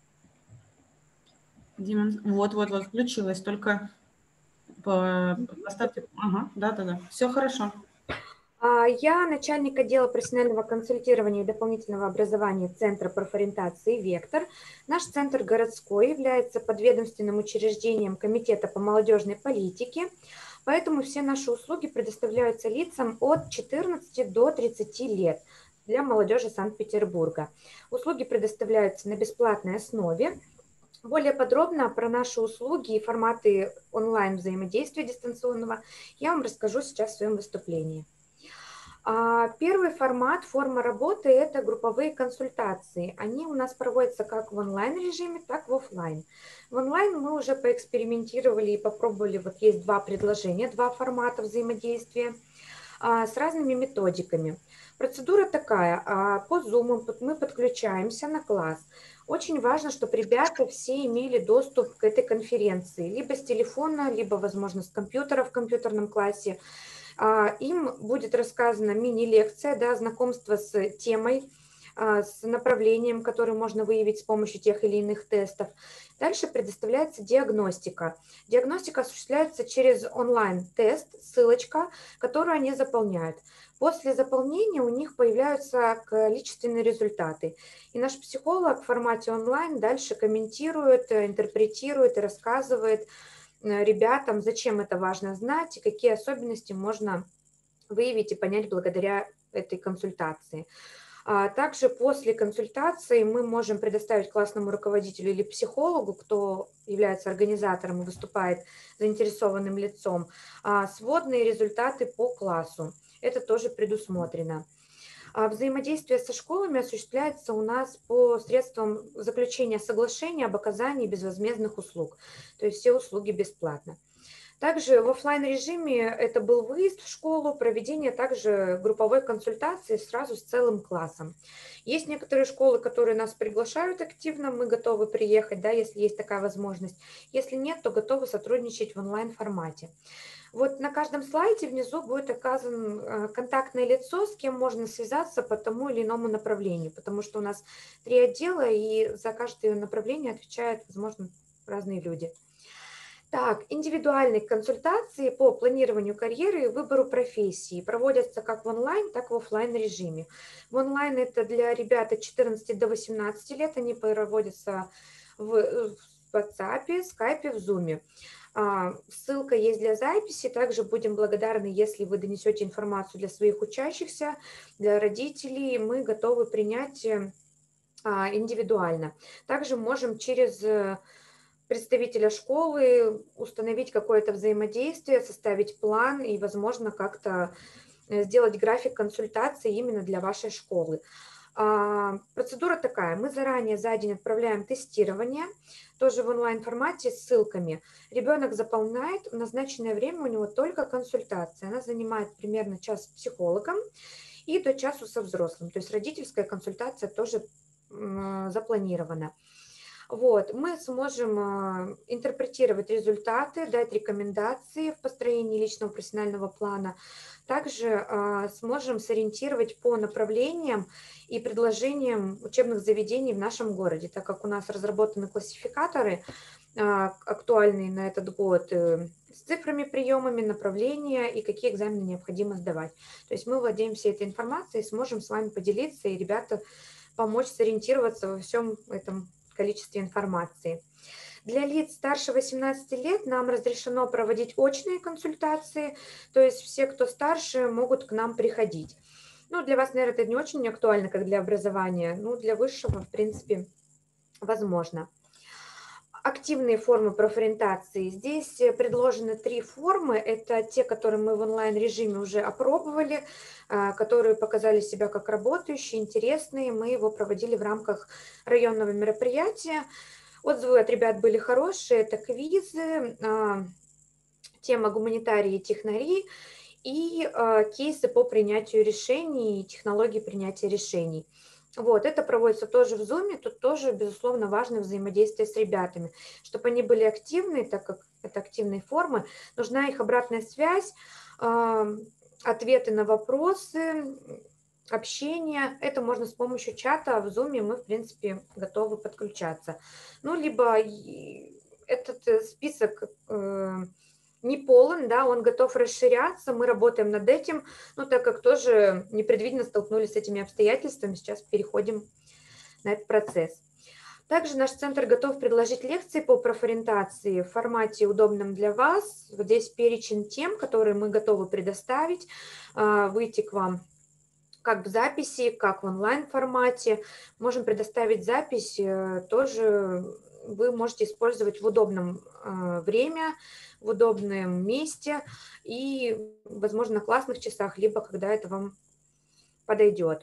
Дима, вот, вот, вот, включилась, только поставьте, ага, да, да, да, все хорошо. Я начальник отдела профессионального консультирования и дополнительного образования Центра профориентации «Вектор». Наш центр городской является подведомственным учреждением Комитета по молодежной политике. Поэтому все наши услуги предоставляются лицам от четырнадцати до тридцати лет для молодежи Санкт-Петербурга. Услуги предоставляются на бесплатной основе. Более подробно про наши услуги и форматы онлайн-взаимодействия дистанционного я вам расскажу сейчас в своем выступлении. Первый формат, форма работы – это групповые консультации. Они у нас проводятся как в онлайн-режиме, так и в офлайн. В онлайн мы уже поэкспериментировали и попробовали, вот есть два предложения, два формата взаимодействия. а, с разными методиками. Процедура такая. а, По Zoom мы подключаемся на класс. Очень важно, чтобы ребята все имели доступ к этой конференции. Либо с телефона, либо, возможно, с компьютера в компьютерном классе. А, Им будет рассказана мини-лекция, да, знакомство с темой, а, с направлением, которое можно выявить с помощью тех или иных тестов. Дальше предоставляется диагностика. Диагностика осуществляется через онлайн-тест, ссылочка, которую они заполняют. После заполнения у них появляются количественные результаты. И наш психолог в формате онлайн дальше комментирует, интерпретирует и рассказывает ребятам, зачем это важно знать и какие особенности можно выявить и понять благодаря этой консультации. Также после консультации мы можем предоставить классному руководителю или психологу, кто является организатором и выступает заинтересованным лицом, сводные результаты по классу. Это тоже предусмотрено. Взаимодействие со школами осуществляется у нас по средствам заключения соглашения об оказании безвозмездных услуг, то есть все услуги бесплатно. Также в офлайн режиме это был выезд в школу, проведение также групповой консультации сразу с целым классом. Есть некоторые школы, которые нас приглашают активно, мы готовы приехать, да, если есть такая возможность. Если нет, то готовы сотрудничать в онлайн формате. Вот на каждом слайде внизу будет указано контактное лицо, с кем можно связаться по тому или иному направлению, потому что у нас три отдела, и за каждое направление отвечают, возможно, разные люди. Так, индивидуальные консультации по планированию карьеры и выбору профессии проводятся как в онлайн, так и в офлайн режиме. В онлайн это для ребят от четырнадцати до восемнадцати лет, они проводятся в WhatsApp, Skype, в Zoom. Ссылка есть для записи, также будем благодарны, если вы донесете информацию для своих учащихся, для родителей, мы готовы принять индивидуально. Также можем через представителя школы установить какое-то взаимодействие, составить план и, возможно, как-то сделать график консультации именно для вашей школы. Процедура такая. Мы заранее за день отправляем тестирование, тоже в онлайн-формате с ссылками. Ребенок заполняет, в назначенное время у него только консультация. Она занимает примерно час с психологом и до часу со взрослым. То есть родительская консультация тоже запланирована. Вот, мы сможем интерпретировать результаты, дать рекомендации в построении личного профессионального плана. Также сможем сориентировать по направлениям и предложениям учебных заведений в нашем городе, так как у нас разработаны классификаторы, актуальные на этот год, с цифрами, приемами, направления и какие экзамены необходимо сдавать. То есть мы владеем всей этой информацией, сможем с вами поделиться и ребята помочь сориентироваться во всем этом количестве информации. Для лиц старше восемнадцати лет нам разрешено проводить очные консультации, то есть все, кто старше, могут к нам приходить. Ну, для вас, наверное, это не очень актуально, как для образования, но для высшего, в принципе, возможно. Активные формы профориентации. Здесь предложены три формы. Это те, которые мы в онлайн-режиме уже опробовали, которые показали себя как работающие, интересные. Мы его проводили в рамках районного мероприятия. Отзывы от ребят были хорошие. Это квизы, тема гуманитарии и технари и кейсы по принятию решений и технологии принятия решений. Вот, это проводится тоже в Zoom, тут тоже, безусловно, важно взаимодействие с ребятами, чтобы они были активны, так как это активные формы, нужна их обратная связь, ответы на вопросы, общение. Это можно с помощью чата, в Zoom мы, в принципе, готовы подключаться. Ну, либо этот список не полон, да, он готов расширяться, мы работаем над этим, но так как тоже непредвиденно столкнулись с этими обстоятельствами, сейчас переходим на этот процесс. Также наш центр готов предложить лекции по профориентации в формате, удобном для вас. Вот здесь перечень тем, которые мы готовы предоставить, выйти к вам как в записи, как в онлайн-формате. Можем предоставить запись, тоже вы можете использовать в удобном время, в удобном месте и, возможно, на классных часах, либо когда это вам подойдет.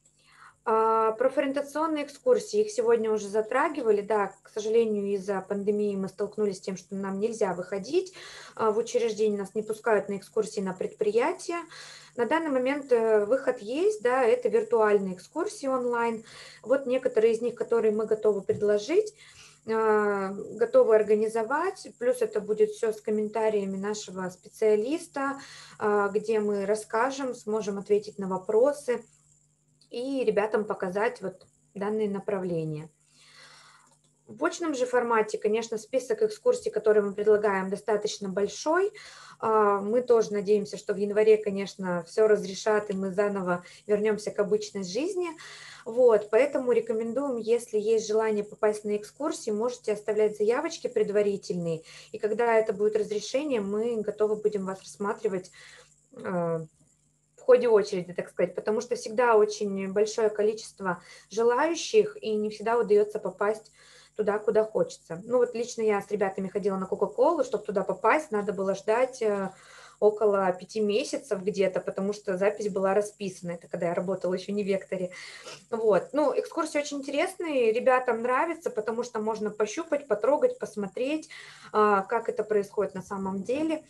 Профориентационные экскурсии, их сегодня уже затрагивали, да, к сожалению, из-за пандемии мы столкнулись с тем, что нам нельзя выходить в учреждение, нас не пускают на экскурсии на предприятия, На данный момент выход есть, да, это виртуальные экскурсии онлайн. Вот некоторые из них, которые мы готовы предложить, готовы организовать, плюс это будет все с комментариями нашего специалиста, где мы расскажем, сможем ответить на вопросы и ребятам показать вот данные направления. В очном же формате, конечно, список экскурсий, которые мы предлагаем, достаточно большой. Мы тоже надеемся, что в январе, конечно, все разрешат, и мы заново вернемся к обычной жизни. Вот, поэтому рекомендуем, если есть желание попасть на экскурсии, можете оставлять заявочки предварительные, и когда это будет разрешение, мы готовы будем вас рассматривать э, в ходе очереди, так сказать, потому что всегда очень большое количество желающих, и не всегда удается попасть туда, куда хочется. Ну вот лично я с ребятами ходила на Кока-Колу, чтобы туда попасть, надо было ждать э, около пяти месяцев где-то, потому что запись была расписана. Это когда я работала еще не в Векторе. Вот. Ну, экскурсии очень интересные, ребятам нравится, потому что можно пощупать, потрогать, посмотреть, как это происходит на самом деле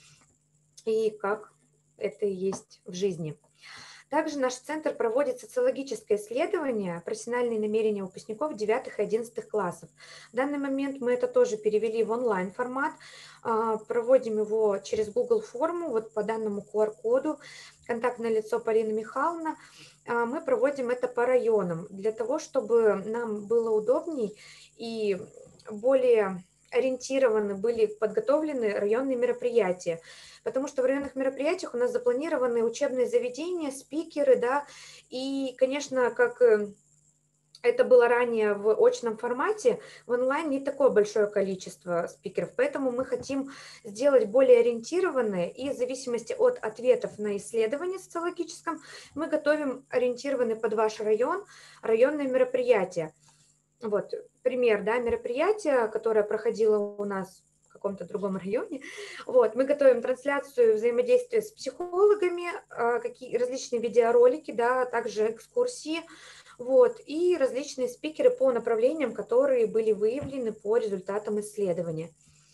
и как это и есть в жизни. Также наш центр проводит социологическое исследование «Профессиональные намерения выпускников девятых и одиннадцатых классов». В данный момент мы это тоже перевели в онлайн-формат, проводим его через Google форму, вот по данному ку ар коду, контактное лицо Полина Михайловна. Мы проводим это по районам, для того, чтобы нам было удобней и более ориентированы были подготовлены районные мероприятия. Потому что в районных мероприятиях у нас запланированы учебные заведения, спикеры, да, и, конечно, как это было ранее в очном формате, в онлайн не такое большое количество спикеров, поэтому мы хотим сделать более ориентированные, и в зависимости от ответов на исследование социологическом мы готовим ориентированные под ваш район районные мероприятия. Вот пример, да, мероприятия, которое проходило у нас в каком-то другом районе. Вот, мы готовим трансляцию взаимодействия с психологами, какие различные видеоролики, да, также экскурсии, вот, и различные спикеры по направлениям, которые были выявлены по результатам исследования.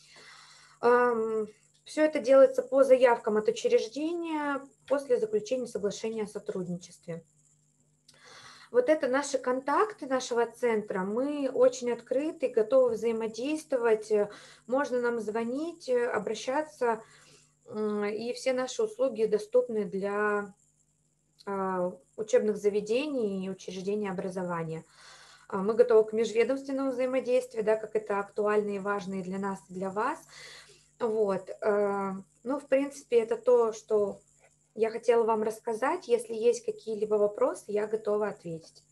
Все это делается по заявкам от учреждения после заключения соглашения о сотрудничестве. Вот это наши контакты нашего центра. Мы очень открыты, готовы взаимодействовать. Можно нам звонить, обращаться. И все наши услуги доступны для учебных заведений и учреждений образования. Мы готовы к межведомственному взаимодействию, да, как это актуально и важно и для нас, и для вас. Вот. Ну, в принципе, это то, что я хотела вам рассказать. Если есть какие-либо вопросы, я готова ответить.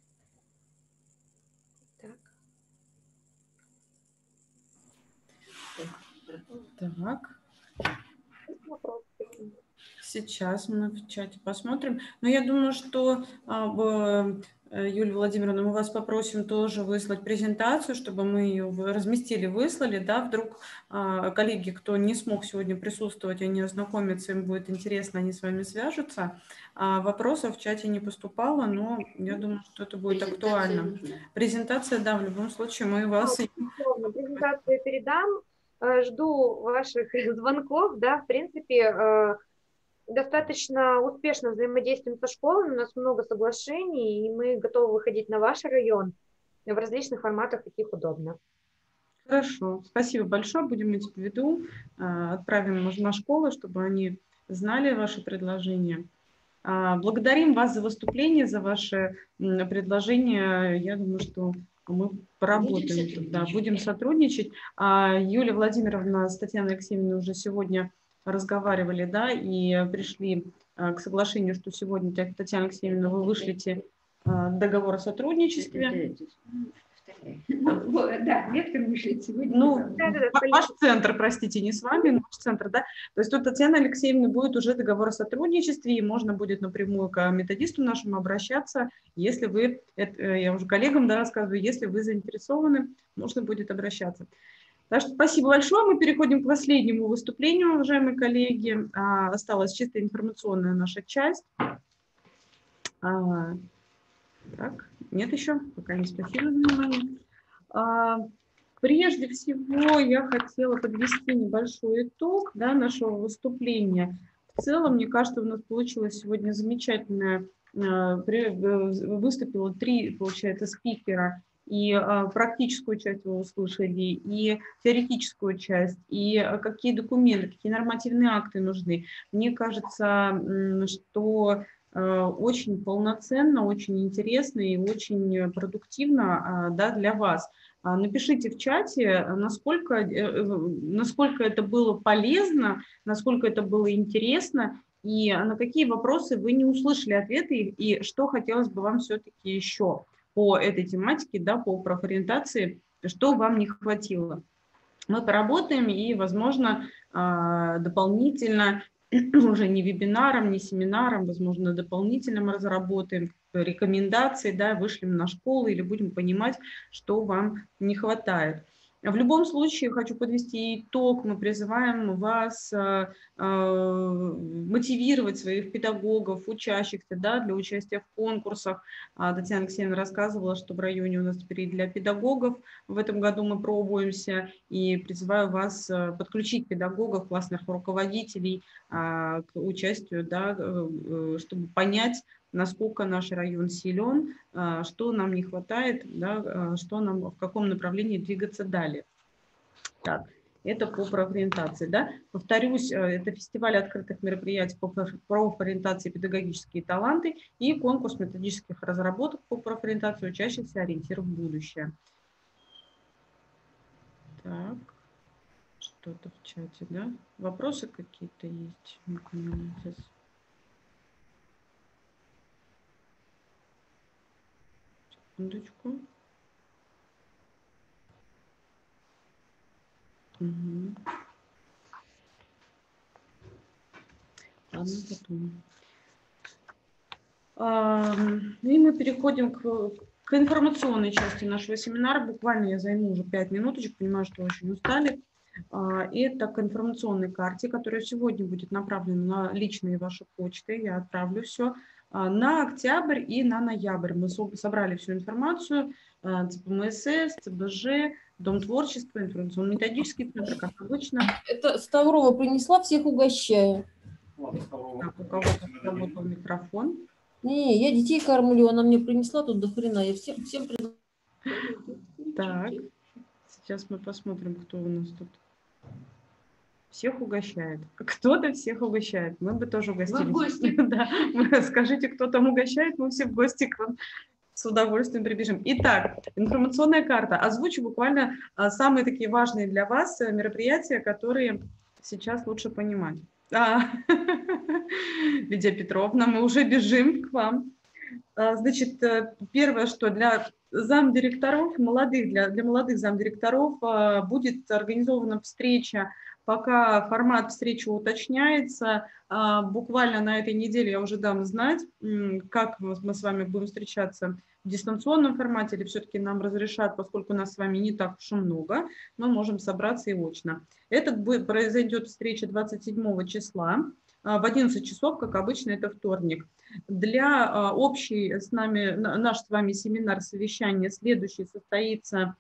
Так. Так. Сейчас мы в чате посмотрим. Но я думаю, что, Юлия Владимировна, мы вас попросим тоже выслать презентацию, чтобы мы ее разместили, выслали. Да? Вдруг коллеги, кто не смог сегодня присутствовать, они ознакомятся, им будет интересно, они с вами свяжутся. Вопросов в чате не поступало, но я думаю, что это будет актуально. Презентация, да, в любом случае мы вас... Презентацию передам. Жду ваших звонков. Да, в принципе, достаточно успешно взаимодействуем со школами, у нас много соглашений, и мы готовы выходить на ваш район в различных форматах, каких удобно. Хорошо, спасибо большое, будем иметь в виду, отправим на школы, чтобы они знали ваши предложения. Благодарим вас за выступление, за ваши предложения. Я думаю, что мы поработаем, будем да, будем сотрудничать. Юлия Владимировна с Татьяной Алексеевной уже сегодня разговаривали, да, и пришли к соглашению, что сегодня, Татьяна Алексеевна, вы вышлите договор о сотрудничестве. Да, Вектор вышлет сегодня. Ну, ваш центр, простите, не с вами, но ваш центр, да. То есть тут Татьяна Алексеевна будет уже договор о сотрудничестве, и можно будет напрямую к методисту нашему обращаться, если вы, это, я уже коллегам, да, рассказываю, если вы заинтересованы, можно будет обращаться. Так что спасибо большое. Мы переходим к последнему выступлению, уважаемые коллеги. А, осталась чисто информационная наша часть. А, так, нет еще? Пока не спасибо за внимание. А, прежде всего я хотела подвести небольшой итог, да, нашего выступления. В целом, мне кажется, у нас получилось сегодня замечательное. Выступило три, получается, спикера. И практическую часть вы услышали, и теоретическую часть, и какие документы, какие нормативные акты нужны. Мне кажется, что очень полноценно, очень интересно и очень продуктивно, да, для вас. Напишите в чате, насколько, насколько это было полезно, насколько это было интересно, и на какие вопросы вы не услышали ответы, и что хотелось бы вам все-таки еще по этой тематике, да, по профориентации, что вам не хватило. Мы поработаем и, возможно, дополнительно, уже не вебинаром, не семинаром, возможно, дополнительно мы разработаем рекомендации, да, вышлем на школу или будем понимать, что вам не хватает. В любом случае, хочу подвести итог. Мы призываем вас э, э, мотивировать своих педагогов, учащихся, да, для участия в конкурсах. Татьяна Алексеевна рассказывала, что в районе у нас теперь и для педагогов в этом году мы пробуемся. И призываю вас подключить педагогов, классных руководителей э, к участию, да, э, чтобы понять, насколько наш район силен, что нам не хватает, да, что нам, в каком направлении двигаться далее. Так, это по профориентации. Да? Повторюсь, это фестиваль открытых мероприятий по профориентации «Педагогические таланты» и конкурс методических разработок по профориентации учащихся «Ориентир в будущее». Так, что-то в чате, да? Вопросы какие-то есть? Сейчас. Секундочку. Угу. Ладно, потом. А, и мы переходим к, к информационной части нашего семинара. Буквально я займу уже пять минуточек, понимаю, что очень устали. А, это к информационной карте, которая сегодня будет направлена на личные ваши почты. Я отправлю все. На октябрь и на ноябрь мы собрали всю информацию, ЦПМСС, ЦБЖ, Дом творчества, информационно-методический центр, как обычно. Это Ставрова принесла, всех угощаю. Так, у кого-то работал микрофон. Не, я детей кормлю, она мне принесла тут до хрена, я всем, всем предлагаю. Так, сейчас мы посмотрим, кто у нас тут. Всех угощает. Кто-то всех угощает. Мы бы тоже угостились. Вы в гости. Да. Скажите, кто там угощает, мы все в гости к вам с удовольствием прибежим. Итак, информационная карта. Озвучу буквально самые такие важные для вас мероприятия, которые сейчас лучше понимать. А, Лидия Петровна, мы уже бежим к вам. Значит, первое, что для замдиректоров, молодых, для, для молодых замдиректоров будет организована встреча. Пока формат встречи уточняется, буквально на этой неделе я уже дам знать, как мы с вами будем встречаться в дистанционном формате, или все-таки нам разрешат, поскольку нас с вами не так уж и много, мы можем собраться и очно. Этот будет, произойдет встреча двадцать седьмого числа в одиннадцать часов, как обычно, это вторник. Для общей с нами, наш с вами семинар, совещание следующий состоится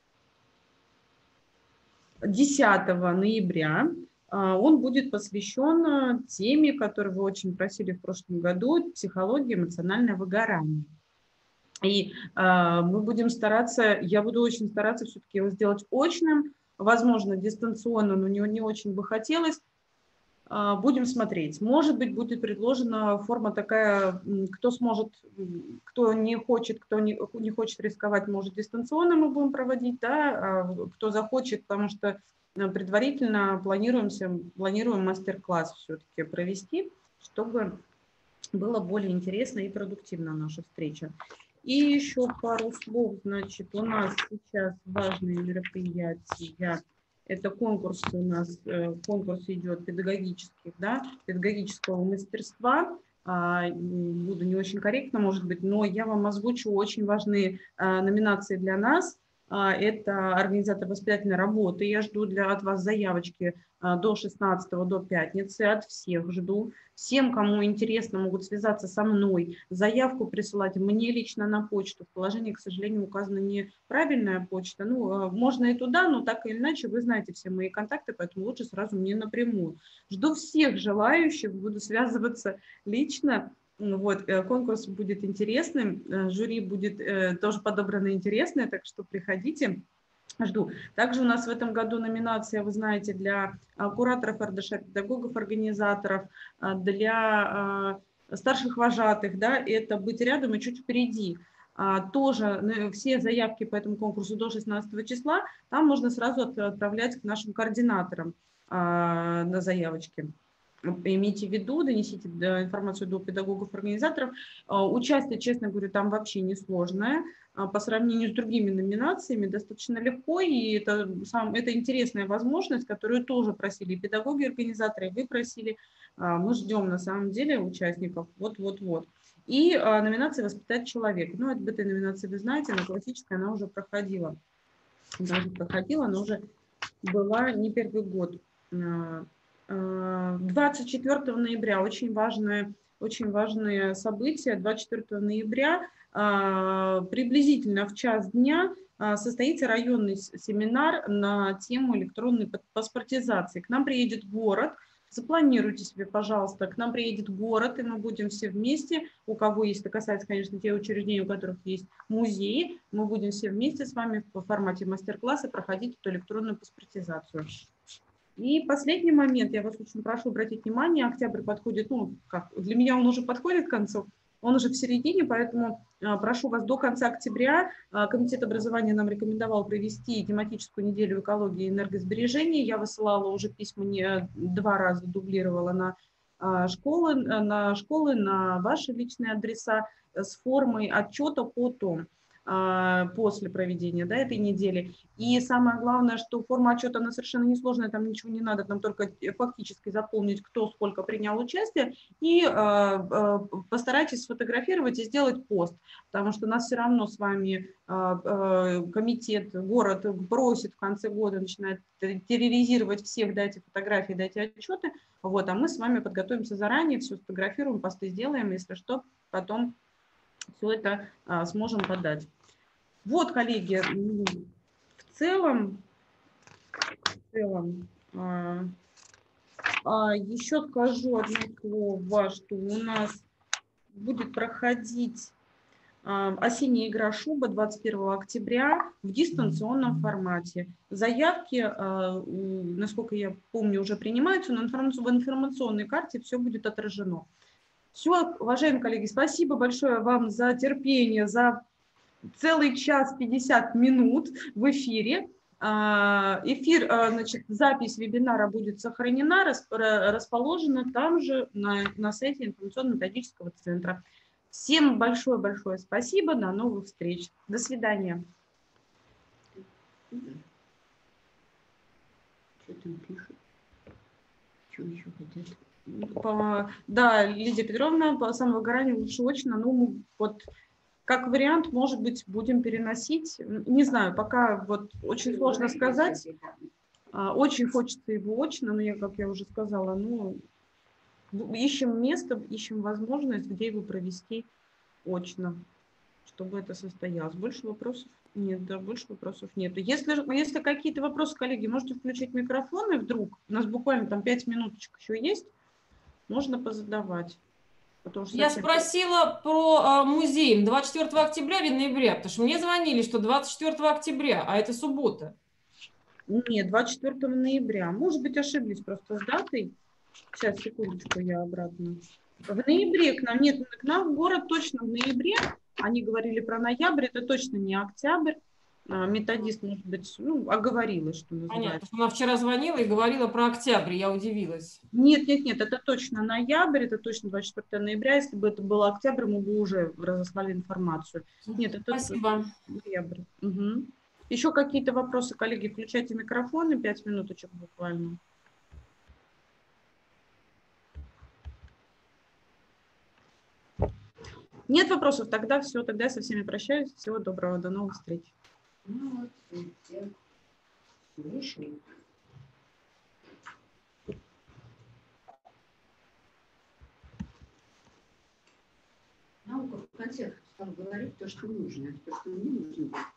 десятого ноября. Он будет посвящен теме, которую вы очень просили в прошлом году, психология, эмоциональное выгорание. И э, мы будем стараться, я буду очень стараться все-таки его сделать очным, возможно, дистанционно, но не, не очень бы хотелось. Э, будем смотреть. Может быть, будет предложена форма такая, кто сможет, кто не хочет, кто не, не хочет рисковать, может дистанционно мы будем проводить, да, а кто захочет, потому что предварительно планируемся, планируем мастер-класс все-таки провести, чтобы было более интересно и продуктивно наша встреча. И еще пару слов, значит, у нас сейчас важные мероприятия. Это конкурс у нас, конкурс идет педагогических, да, педагогического мастерства. Буду не очень корректно, может быть, но я вам озвучу очень важные номинации для нас. Это организатор воспитательной работы. Я жду для, от вас заявочки до шестнадцатого, до пятницы. От всех жду. Всем, кому интересно, могут связаться со мной. Заявку присылать мне лично на почту. В положении, к сожалению, указана неправильная почта. Ну, можно и туда, но так или иначе вы знаете все мои контакты, поэтому лучше сразу мне напрямую. Жду всех желающих, буду связываться лично. Вот, конкурс будет интересным, жюри будет э, тоже подобрано интересное, так что приходите, жду. Также у нас в этом году номинация, вы знаете, для кураторов эр дэ ша, педагогов, организаторов, для э, старших вожатых, да, это «Быть рядом и чуть впереди». А, тоже все заявки по этому конкурсу до шестнадцатого числа, там можно сразу отправлять к нашим координаторам а, на заявочки. Имейте в виду, донесите информацию до педагогов-организаторов. Участие, честно говорю, там вообще несложное. По сравнению с другими номинациями достаточно легко, и это, сам, это интересная возможность, которую тоже просили педагоги-организаторы, и вы просили. Мы ждем на самом деле участников. Вот-вот-вот. И номинация «Воспитать человека». Ну, об этой номинации вы знаете, она классическая, она уже проходила. Она уже проходила, она уже была не первый год. двадцать четвёртого ноября, очень важное, очень важное событие, двадцать четвёртого ноября, приблизительно в час дня состоится районный семинар на тему электронной паспортизации. К нам приедет город, запланируйте себе, пожалуйста, к нам приедет город, и мы будем все вместе, у кого есть, это касается, конечно, тех учреждений, у которых есть музеи, мы будем все вместе с вами в формате мастер-класса проходить эту электронную паспортизацию. И последний момент, я вас очень прошу обратить внимание, октябрь подходит, ну, как, для меня он уже подходит к концу, он уже в середине, поэтому прошу вас до конца октября. Комитет образования нам рекомендовал провести тематическую неделю экологии и энергосбережения. Я высылала уже письма, не два раза дублировала на школы, на школы, на ваши личные адреса с формой отчета по том. После проведения, да, этой недели. И самое главное, что форма отчета, она совершенно несложная, там ничего не надо, нам только фактически заполнить, кто сколько принял участие, и э, э, постарайтесь сфотографировать и сделать пост, потому что нас все равно с вами э, э, комитет, город просит в конце года, начинает терроризировать всех, дайте фотографии, дайте отчеты, вот, а мы с вами подготовимся заранее, все сфотографируем, посты сделаем, если что, потом все это а, сможем подать. Вот, коллеги, в целом, в целом а, а, еще скажу одно слово, что у нас будет проходить а, осенняя игра «Шуба» двадцать первого октября в дистанционном формате. Заявки, а, насколько я помню, уже принимаются, но информацию, в информационной карте все будет отражено. Все, уважаемые коллеги, спасибо большое вам за терпение, за целый час пятьдесят минут в эфире. Эфир, значит, запись вебинара будет сохранена, расположена там же на, на сайте информационно-методического центра. Всем большое-большое спасибо, до новых встреч. До свидания. Что там пишут? Что еще хотят? По, да, Лидия Петровна, по самовыгоранию лучше очно, ну, вот, как вариант, может быть, будем переносить, не знаю, пока вот очень сложно сказать, очень хочется его очно, но я, как я уже сказала, ну, ищем место, ищем возможность, где его провести очно, чтобы это состоялось. Больше вопросов нет, да, больше вопросов нет. Если, если какие-то вопросы, коллеги, можете включить микрофоны вдруг, у нас буквально там пять минуточек еще есть, можно позадавать. Что я совсем... спросила про э, музей двадцать четвёртого октября или ноября, потому что мне звонили, что двадцать четвёртого октября, а это суббота. Нет, двадцать четвёртого ноября. Может быть, ошиблись просто с датой. Сейчас, секундочку, я обратно. В ноябре к нам, нет, к нам в город точно в ноябре. Они говорили про ноябрь, это точно не октябрь. Методист, может быть, ну, оговорилась, что называется. Понятно, она вчера звонила и говорила про октябрь, я удивилась. Нет, нет, нет, это точно ноябрь, это точно двадцать четвёртого ноября. Если бы это был октябрь, мы бы уже разослали информацию. Нет, это Спасибо. Ноябрь. Угу. Еще какие-то вопросы, коллеги, включайте микрофоны, пять минуточек буквально. Нет вопросов, тогда все, тогда я со всеми прощаюсь. Всего доброго, до новых встреч. Молодцы, все вышли. Наука в конце стала говорить то, что нужно, то, что мне нужно.